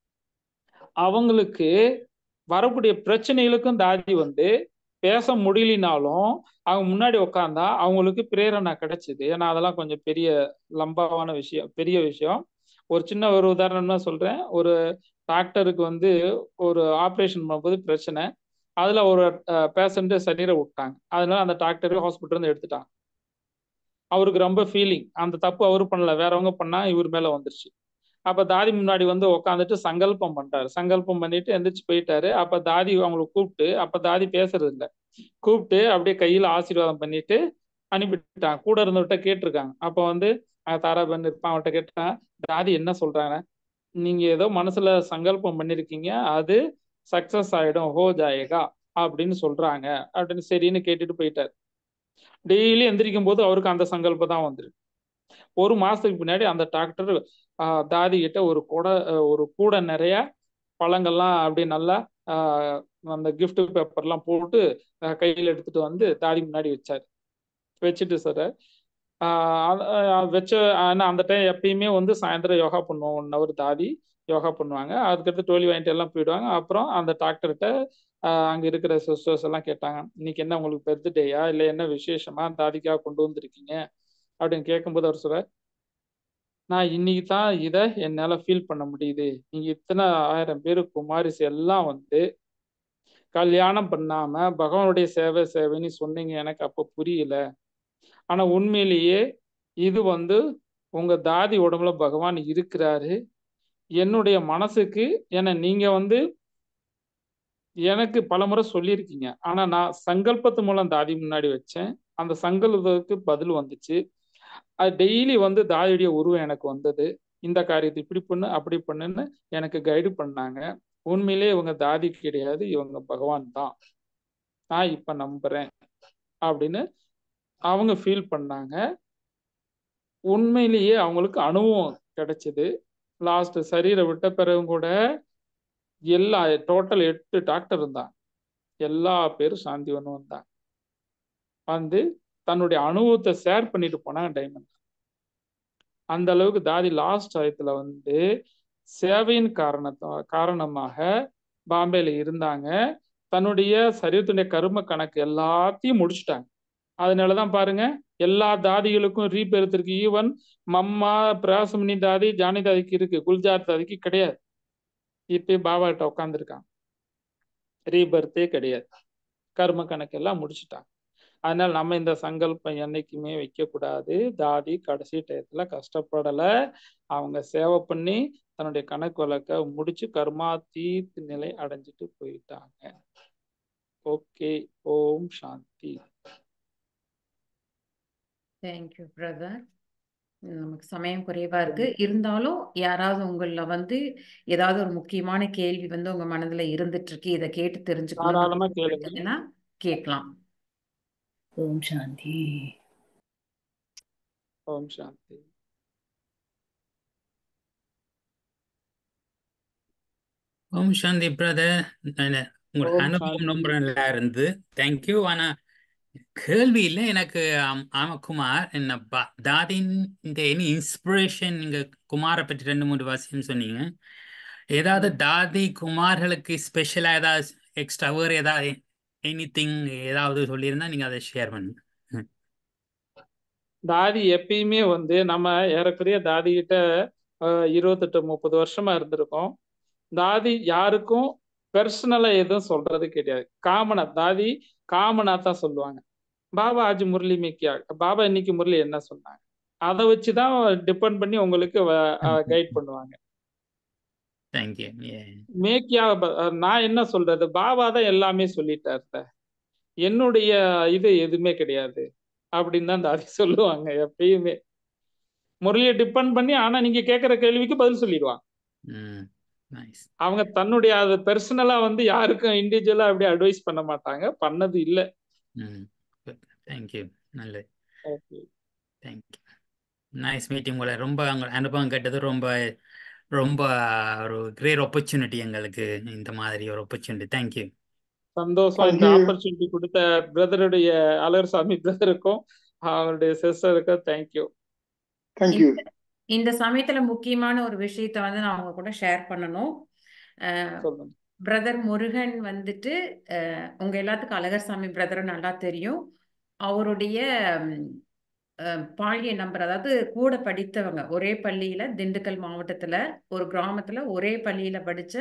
அவங்களுக்கு வரக்கூடிய பிரச்சனைகளுக்கும் தாதி வந்து பேச முடியலினாலும் அவங்க முன்னாடி உட்காந்தா அவங்களுக்கு பிரேரணை கிடைச்சது. ஏன்னா அதெல்லாம் கொஞ்சம் பெரிய லம்பாவான விஷயம், பெரிய விஷயம். ஒரு சின்ன ஒரு உதாரணம் தான் சொல்றேன். ஒரு டாக்டருக்கு வந்து ஒரு ஆப்ரேஷன் பண்ணும்போது பிரச்சனை, அதுல ஒரு பேஷண்ட் சரீரை விட்டாங்க. அதனால அந்த டாக்டர் ஹாஸ்பிட்டல் இருந்து எடுத்துட்டாங்க. அவருக்கு ரொம்ப ஃபீலிங், அந்த தப்பு அவரு பண்ணல, வேறவங்க பண்ணா இவர் மேல வந்துருச்சு. அப்ப தாதி முன்னாடி வந்து உட்காந்துட்டு சங்கல்பம் பண்றாரு. சங்கல்பம் பண்ணிட்டு எந்திரிச்சு போயிட்டாரு. அப்ப தாதி அவங்களை கூப்பிட்டு, அப்ப தாதி பேசுறது இல்லை, கூப்பிட்டு அப்படியே கையில ஆசீர்வாதம் பண்ணிட்டு அனுப்பிட்டாங்க. கூட இருந்தவர்கிட்ட கேட்டிருக்காங்க. அப்ப வந்து தாராபன் இருப்பான், அவன்கிட்ட கேட்டான், தாதி என்ன சொல்றாங்க, நீங்க ஏதோ மனசுல சங்கல்பம் பண்ணிருக்கீங்க, அது சக்சஸ் ஆயிடும், ஹோ ஜாயேகா அப்படின்னு சொல்றாங்க அப்படின்னு. சரின்னு கேட்டுட்டு போயிட்டாரு. டெய்லி எந்திரிக்கும் போது அவருக்கு அந்த சங்கல்பம் தான் வந்துருக்கு. ஒரு மாசத்துக்கு பின்னாடி அந்த டாக்டர் ஆஹ் தாதி கிட்ட ஒரு கூட ஒரு கூடை நிறைய பழங்கள்லாம் அப்படி நல்லா ஆஹ் அந்த கிஃப்ட் பேப்பர்லாம் போட்டு கையில் எடுத்துட்டு வந்து தாதி முன்னாடி வச்சாரு. வச்சுட்டு சார் வச்ச அந்த டைம் எப்பயுமே வந்து சாயந்தரம் யோகா பண்ணுவோம், ஒன் ஹவர் தாதி யோகா பண்ணுவாங்க. அதுக்கடுத்து டோலி வாங்கிட்டு எல்லாம் போயிடுவாங்க. அப்புறம் அந்த டாக்டர்கிட்ட அங்க இருக்கிற சிஸ்டர்ஸ் எல்லாம் கேட்டாங்க, இன்னைக்கு என்ன உங்களுக்கு பர்த்டேயா இல்லை என்ன விசேஷமா தாதிக்காக கொண்டு வந்திருக்கீங்க அப்படின்னு கேட்கும்போது அவர் சொல்ற, நான் இன்னைக்கு தான் இதை என்னால ஃபீல் பண்ண முடியுது. நீங்க இத்தனை ஆயிரம் பேரு குமாரிஸ் எல்லாம் வந்து கல்யாணம் பண்ணாம பகவானுடைய சேவை சேவைன்னு சொன்னீங்க, எனக்கு அப்ப புரியல. ஆனா உண்மையிலேயே இது வந்து உங்க தாதி உடம்புல பகவான் இருக்கிறாரு. என்னுடைய மனசுக்கு, ஏன்னா நீங்க வந்து எனக்கு பல முறை சொல்லியிருக்கீங்க, ஆனா நான் சங்கல்பத்து மூலம் தாதி முன்னாடி வச்சேன், அந்த சங்கல்பத்துக்கு பதில் வந்துச்சு. அது டெய்லி வந்து தாதியுடைய உருவம் எனக்கு வந்தது, இந்த காரியத்தை இப்படி பண்ணு அப்படி பண்ணுன்னு எனக்கு கைடு பண்ணாங்க. உண்மையிலே இவங்க தாதி கிடையாது, இவங்க பகவான் தான், நான் இப்ப நம்புறேன் அப்படின்னு அவங்க ஃபீல் பண்ணாங்க. உண்மையிலேயே அவங்களுக்கு அனுபவம் கிடைச்சது. லாஸ்ட் சரீரை விட்ட பிறகு கூட எல்லா டோட்டல் எட்டு டாக்டர் இருந்தாங்க, எல்லா பேரும் சாந்தி ஒன்று வந்தாங்க, வந்து தன்னுடைய அனுபவத்தை ஷேர் பண்ணிட்டு போனாங்க டைமண்ட். அந்த அளவுக்கு தாதி லாஸ்ட் டயத்துல வந்து சேவையின் காரணத்தா காரணமாக பாம்பேல இருந்தாங்க. தன்னுடைய சரீரத்துடைய கர்ம கணக்கு எல்லாத்தையும் முடிச்சுட்டாங்க. அதனாலதான் பாருங்க எல்லா தாதிகளுக்கும் ரீபெர்த் இருக்கு. ஈவன் மம்மா பிராசமினி தாதி ஜானி தாதிக்கு இருக்கு, குல்ஜார் தாதிக்கு கிடையாது. இப்ப பாபா கிட்ட உட்காந்துருக்காங்க, ரீபர்த்தே கிடையாது, கர்ம கணக்கு எல்லாம் முடிச்சுட்டாங்க. அதனால நம்ம இந்த சங்கல்பம் என்னைக்குமே வைக்க கூடாது. தாதி கடைசி டயத்துல கஷ்டப்படல, அவங்க சேவை பண்ணி தன்னுடைய கணக்கு வழக்க முடிச்சு கர்மா தீர்த்து நிலை அடைஞ்சிட்டு போயிட்டாங்க. ஓகே, ஓம் சாந்தி. Thank you brother. நமக்கு சமயம் குறைவா இருக்கு, இருந்தாலும் யாராவது உங்கள வந்து ஏதாவது ஒரு முக்கியமான கேள்வி வந்து உங்க மனதுல இருந்துட்டு இருக்கு, இதை கேட்டு தெரிஞ்சுக்கணும் தாராளமா கேளுங்க. விருப்பப்பட்டீங்கன்னா கேட்கலாம். ஓம் சாந்தி. ஓம் சாந்தி. ஓம் சாந்தி பிரதர். உங்களோட ஓம் அனுபவம் சாந்தி. ரொம்ப நல்லா இருந்து தேங்க்யூ. ஆனா கேள்வி இல்லை எனக்கு. ஆம், ஆமா குமார் என்ன பா- தாதின் இந்த எனி இன்ஸ்பிரேஷன் நீங்க குமாரை பற்றி ரெண்டு மூணு வாசியம் சொன்னீங்க. ஏதாவது ம். தாதி குமார்களுக்கு ஸ்பெஷலா ஏதாவது எக்ஸ்ட்ரா வேறு ஏதாவது எனி திங் ஏதாவது சொல்லியிருந்தா நீங்க அதை ஷேர் பண்ணுங்க. ம். தாதி எப்பயுமே வந்து நம்ம ஏறக்குறைய தாதி கிட்ட இருபத்தெட்டு முப்பது வருஷமா இருந்திருக்கோம். தாதி யாருக்கும் பெர்சனலா எதுவும் சொல்றது கிடையாது. காமனா தாதி காமனா தான் சொல்லுவாங்க. பாபா ஆஜ் முரளி மேக்கியா, பாபா இன்னைக்கு முரளி என்ன சொன்னாங்க, அதை வச்சுதான் டிபெண்ட் பண்ணி உங்களுக்கு கைட் பண்ணுவாங்க. தேங்க்யூ. மேக்கியா ப- நான் என்ன சொல்றது, பாபா தான் எல்லாமே சொல்லிட்டாரு, என்னுடைய இது எதுவுமே கிடையாது அப்படின்னு தான் தாதி சொல்லுவாங்க எப்பயுமே. முரளியை டிபெண்ட் பண்ணி, ஆனா நீங்க கேட்கிற கேள்விக்கு பதில் சொல்லிடுவாங்க. ம். நைஸ். அவங்க தன்னுடைய அது பெர்சனலா வந்து யாருக்கும் இண்டிவிஜுவலா அப்படி அட்வைஸ் பண்ண மாட்டாங்க, பண்ணது இல்ல. ம். தேங்க்யூ. நல்லது. ஓகே. தேங்க்யூ. Nice meeting. உங்களை ரொம்ப உங்க அனுபவம் கேட்டது ரொம்ப ரொம்ப ஒரு கிரேட் ஆப்பர்ச்சுனிட்டி எங்களுக்கு, இந்த மாதிரி ஒரு ஆப்பர்ச்சுனிட்டி. தேங்க்யூ. சந்தோஷம். Thank இந்த you. ஆப்பர்ச்சுனிட்டி கொடுத்த பிரதருடைய அலர்சாமி பிரதருக்கும் அவருடைய சிஸ்டருக்கும் தேங்க்யூ. Thank you. இந்த இந்த சமயத்துல முக்கியமான ஒரு விஷயத்த வந்து நான் அவங்க கூட ஷேர் பண்ணணும். சொல்லுங்க. பிரதர் முருகன் வந்துட்டு அஹ், உங்க எல்லாத்துக்கும் அழகர்சாமி பிரதரை நல்லா தெரியும். அவருடைய ம், அஹ், பாலிய நம்பர், அதாவது கூட படித்தவங்க, ஒரே பள்ளியில திண்டுக்கல் மாவட்டத்துல ஒரு கிராமத்துல ஒரே பள்ளியில படிச்ச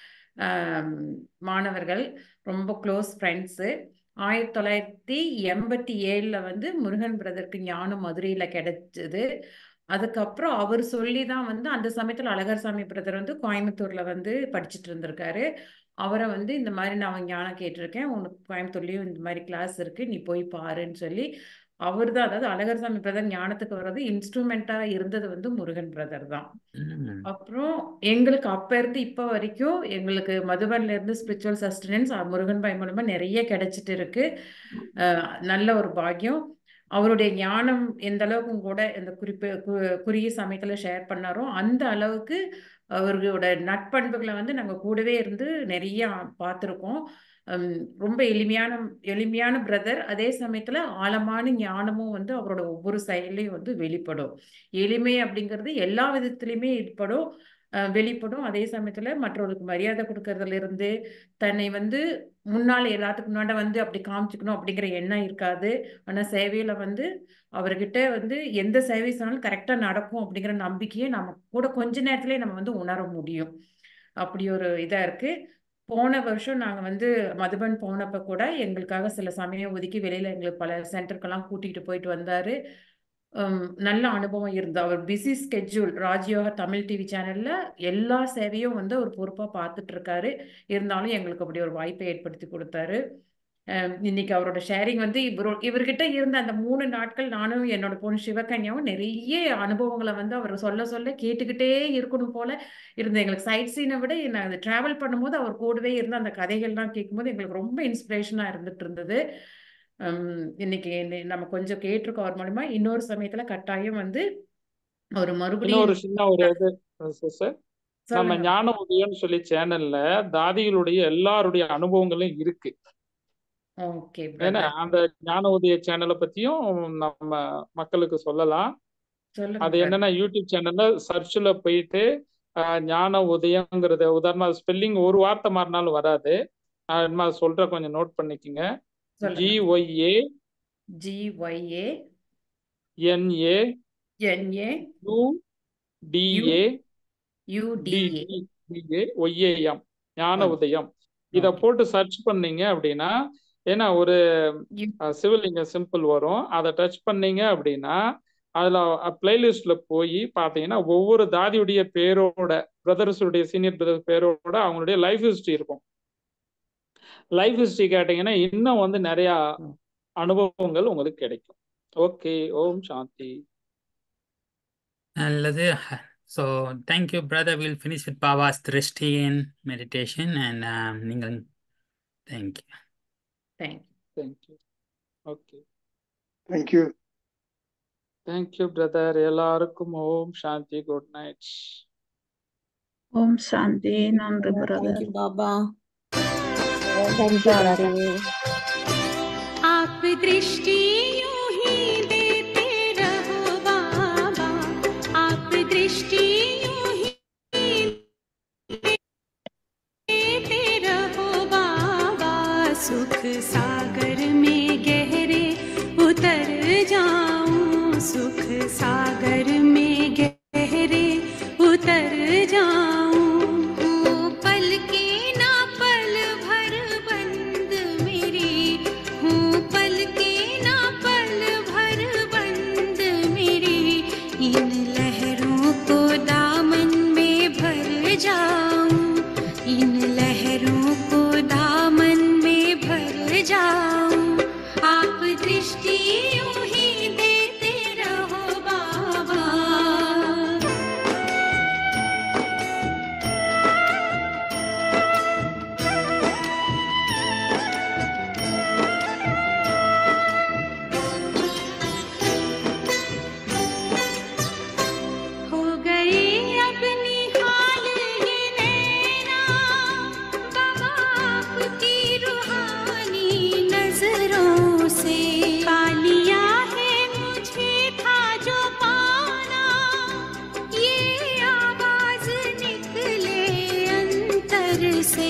ஆம், மாணவர்கள், ரொம்ப க்ளோஸ் ஃப்ரெண்ட்ஸு. ஆயிரத்தி தொள்ளாயிரத்தி எண்பத்தி ஏழுல வந்து முருகன் பிரதருக்கு ஞானம் மதுரையில கிடைச்சது. அதுக்கப்புறம் அவர் சொல்லி தான் வந்து அந்த சமயத்துல அழகர்சாமி பிரதர் வந்து கோயம்புத்தூர்ல வந்து படிச்சுட்டு இருந்திருக்காரு. அவரை வந்து இந்த மாதிரி நான் ஞானம் கேட்டிருக்கேன், உனக்கு கோயம்புத்தூர்லயும் இந்த மாதிரி கிளாஸ் இருக்கு, நீ போய் பாருன்னு சொல்லி அவர் தான், அதாவது அழகர்சாமி பிரதர் ஞானத்துக்கு வர்றது இன்ஸ்ட்ருமெண்டா இருந்தது வந்து முருகன் பிரதர் தான். ம். அப்புறம் எங்களுக்கு அப்ப இருந்து இப்ப வரைக்கும் எங்களுக்கு மதுபன்ல இருந்து ஸ்பிரிச்சுவல் சஸ்டனன்ஸ் முருகன் பாய் மூலமா நிறைய கிடைச்சிட்டு இருக்கு. அஹ் நல்ல ஒரு பாக்கியம். அவருடைய ஞானம் எந்த அளவுக்கு உங்க கூட இந்த குறிப்பு கு- குறுகிய சமயத்துல ஷேர் பண்ணாரோ அந்த அளவுக்கு அவர்களோட நட்பண்புகளை வந்து நாங்க கூடவே இருந்து நிறைய பார்த்துருக்கோம். ஹம், ரொம்ப எளிமையான எளிமையான பிரதர், அதே சமயத்துல ஆழமான ஞானமும் வந்து அவரோட ஒவ்வொரு செயலையும் வந்து வெளிப்படும். எளிமை அப்படிங்கிறது எல்லா விதத்திலையுமே ஏற்படும், அஹ் வெளிப்படும். அதே சமயத்துல மற்றவர்களுக்கு மரியாதை கொடுக்கறதுல இருந்து, தன்னை வந்து முன்னாள் எல்லாத்துக்கு முன்னாடி வந்து அப்படி காமிச்சுக்கணும் அப்படிங்கிற எண்ணம் இருக்காது. ஆனா சேவையில வந்து அவர்கிட்ட வந்து எந்த சேவை சொன்னாலும் கரெக்டா நடக்கும் அப்படிங்கிற நம்பிக்கையை நம்ம கூட கொஞ்ச நேரத்திலேயே நம்ம வந்து உணர முடியும். அப்படி ஒரு இதா இருக்கு. போன வருஷம் நாங்க வந்து மதுபன் போனப்ப கூட எங்களுக்காக சில சமயம் ஒதுக்கி வெளியில எங்களுக்கு பல சென்டருக்கெல்லாம் கூட்டிகிட்டு போயிட்டு வந்தாரு. ஹம், நல்ல அனுபவம் இருந்தது. அவர் busy schedule, Rajyoga Tamil TV சேனல்ல எல்லா சேவையும் வந்து ஒரு பொறுப்பா பார்த்துட்டு இருக்காரு. இருந்தாலும் எங்களுக்கு அப்படி ஒரு வாய்ப்பை ஏற்படுத்தி கொடுத்தாரு. அஹ் இன்னைக்கு அவரோட ஷேரிங் வந்து இவரோ இவர்கிட்ட இருந்த அந்த மூணு நாட்கள் நானும் என்னோட பொண்ணு சிவகன்யாவும் நிறைய அனுபவங்களை வந்து அவர் சொல்ல சொல்ல கேட்டுக்கிட்டே இருக்கணும் போல இருந்தது. எங்களுக்கு சைட் சீனை விட நாங்கள் டிராவல் பண்ணும்போது அவர் கூடவே இருந்து அந்த கதைகள்லாம் கேட்கும்போது எங்களுக்கு ரொம்ப இன்ஸ்பிரேஷனா இருந்துட்டு இருந்தது. ஹம், இன்னைக்கு இன்னை- நம்ம கொஞ்சம் கேட்டிருக்கோம் அவர் மூலமா. இன்னொரு சமயத்துல கட்டாயம் வந்து ஒரு மறுபடியும் இன்னொரு சின்ன ஒரு இது சிஸ்டர், நம்ம சொல்லுங்க. ஞான உதயம்னு சொல்லி சேனல்ல தாதிகளுடைய எல்லாருடைய அனுபவங்களும் இருக்கு. ஓகே ஏன்னா பிரதர், அந்த ஞான உதய சேனலை பத்தியும் நம்ம மக்களுக்கு சொல்லலாம். சொல்லுங்க அது பிரதர். என்னன்னா யூடியூப் சேனல்ல சர்ச்ல போயிட்டு ஆஹ், ஞான உதயங்கிறத உதாரணமா ஸ்பெல்லிங் ஒரு வார்த்தை மாறினாலும் வராது. நான் சொல்ற கொஞ்சம் நோட் பண்ணிக்கங்க. சொல்லுங்க. GYA G Y A NA N A U UDA U D A. DDDA YAM Gnana Udayam. இத ஓகே. போட்டு சர்ச் பண்ணீங்க அப்படின்னா, ஏன்னா ஒரு சிவலிங்க சிம்பிள் வரும், அதை டச் பண்ணீங்க அப்படின்னா அதுல பிளேலிஸ்ட்ல போய் பாத்தீங்கன்னா ஒவ்வொரு தாதியுடைய பேரோட, பிரதர்ஸுடைய சீனியர் பிரதர் பேரோட அவங்களுடைய லைஃப் ஹிஸ்டரி இருக்கும். லைஃப் ஹிஸ்டரி கேட்டீங்கன்னா இன்னும் வந்து நிறைய அனுபவங்கள் உங்களுக்கு கிடைக்கும். ஓகே, ஓம் சாந்தி. நல்லது. So thank you brother. We'll finish with Baba's Drishti and meditation and um, நீங்கள் thank you. Thank you. Thank you. Okay, Thank you. Thank you brother. எல்லாருக்கும் ஓம் சாந்தி. Good night. ஓம் சாந்தி. நன்றி பிரதர். Thank you Baba. Thank you, brother. आप दृष्टि यूं ही देते रहो बाबा, आप दृष्टि यूं ही देते रहो बाबा, सुख सागर में गहरे उतर जाऊं, सुख सागर में गहरे उतर जाऊं। पल के ना पल भर बंद मेरी हूँ, पल के ना पल भर बंद मेरी, इन लहरों को दामन में भर जाऊं, इन लहरों को दामन में भर जाऊं। आप दृष्टि यूं ही देते रहो बाबा। हो गई अब निहाल ये नैना बाबा आपकी रूहानी नजरों से, पा लिया है मुझे था जो पाना, ये आवाज निकले अंतर से।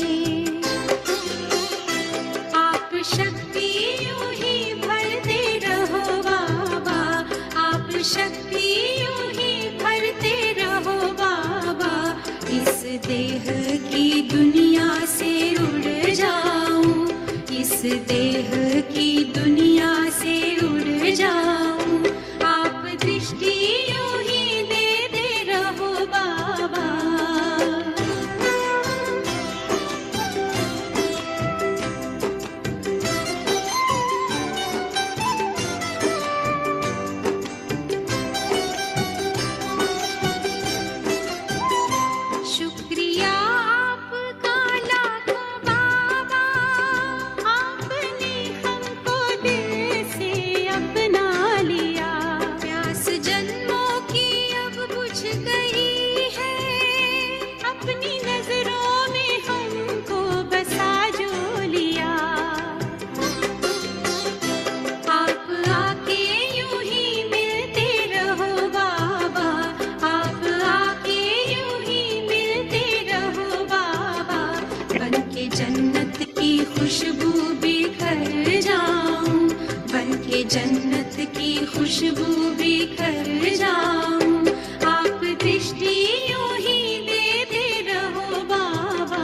आप शक्ति यूं ही भरते रहो बाबा, आप शक्ति यूं ही भरते रहो बाबा, इस देह की दुनिया से उड़ जाऊं, इस देह की दुनिया से उड़ जाऊं। आप दृष्टि यूं ही देते रहो बाबा। शुक्रिया आपका लाखों बाबा, आपने हमको दिल से अपना लिया, प्यास जन्मों की अब बुझ गई है, अपनी नजरों में हमको बसा जो लिया। आप आके यूं ही मिलते रहो बाबा, आप आके यूं ही मिलते रहो बाबा, बन के जन्नत की खुशबू बिखर जाऊं, बन के जन्नत की खुशबू बिखर जाऊं। आप दृष्टि यूं ही देते रहो बाबा।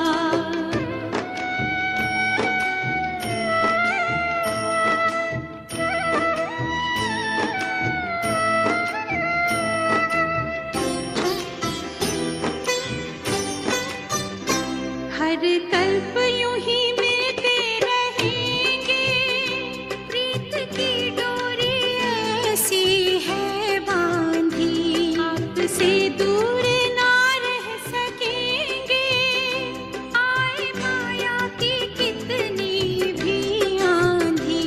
हर कल्प यूं ही मिलते रहेंगे, प्रीत की डोरी ऐसी है बांधी, आपसे दूर ना रह सकेंगे, आए माया की कितनी भी आंधी।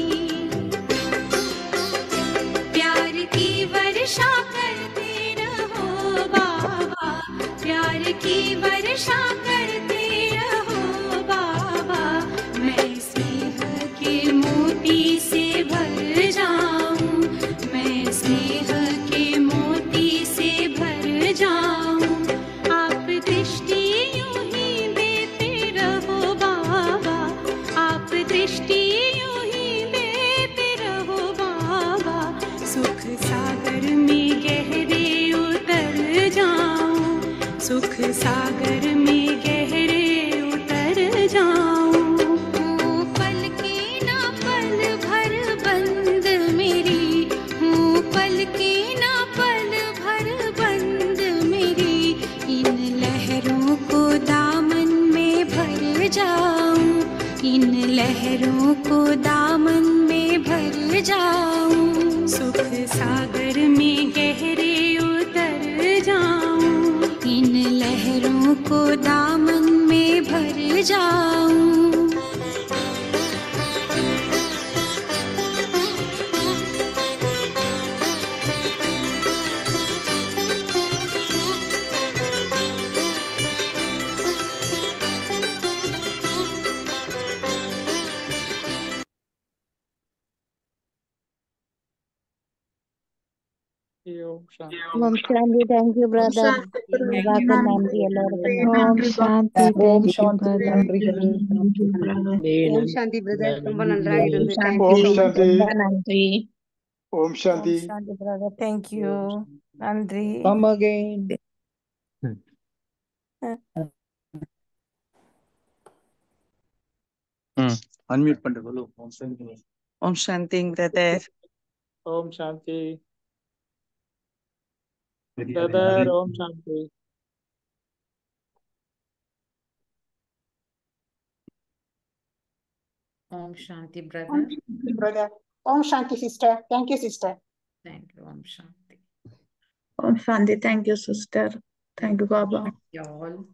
प्यार की वर्षा करते रहो बाबा, प्यार की वर्षा करते रहो बाबा, मैं स्नेह के मोती से भर जाऊं, मैं स्नेह के मोती से भर जाऊं। आप दृष्टि यूं ही देते रहो बाबा, आप दृष्टि यूं ही देते रहो बाबा, सुख सागर में गहरे उतर जाऊं, सुख सागर में गहरे उतर जाऊं। हूँ पल के ना पल भर बंद मेरी, हूँ पल के ना पल भर बंद मेरी, इन लहरों को दामन में भर जाऊं, इन लहरों को दामन में भर जाऊं। सुख सागर में गहरे उतर जाऊं, इन लहरों को दामन में भर जाऊं। ஓம் சாந்தி. ஓம் சாந்தி. தேங்க்யூ ஓம் பிரதர். சாந்தி பிரதர். எல்லாருக்கும் நன்றி நன்றி. எல்லோருக்கும் நன்றி நன்றி. நன்றி ஓம் சாந்தி. பாபா. தேங்க்யூ சாந்தி பிரதர். நன்றிகள். நன்றி பிரதர். ஓம் சாந்தி பிரதர், ரொம்ப நன்றா ஓம் இருந்து சாந்தி. ஓம் தேங்க்யூ. சாந்தி. ரொம்ப நன்றி. ஓம் ஓம் சாந்தி. சாந்தி பிரதர். தேங்க்யூ. ஓம் சாந்தி. நன்றி. Come again. ம் அன்மியூட் பண்ணிட்டு சொல்லு. ஓம் சாந்தி. ஓம் சாந்தி பிரதர். ஓம் சாந்தி. பிரதர் ஓம் சாந்தி. ஓம் சாந்தி brother. brother. Om Shanti sister. Thank you sister. Thank you. ஓம் சாந்தி. ஓம் சாந்தி. Thank you sister. Thank you Baba. y'all.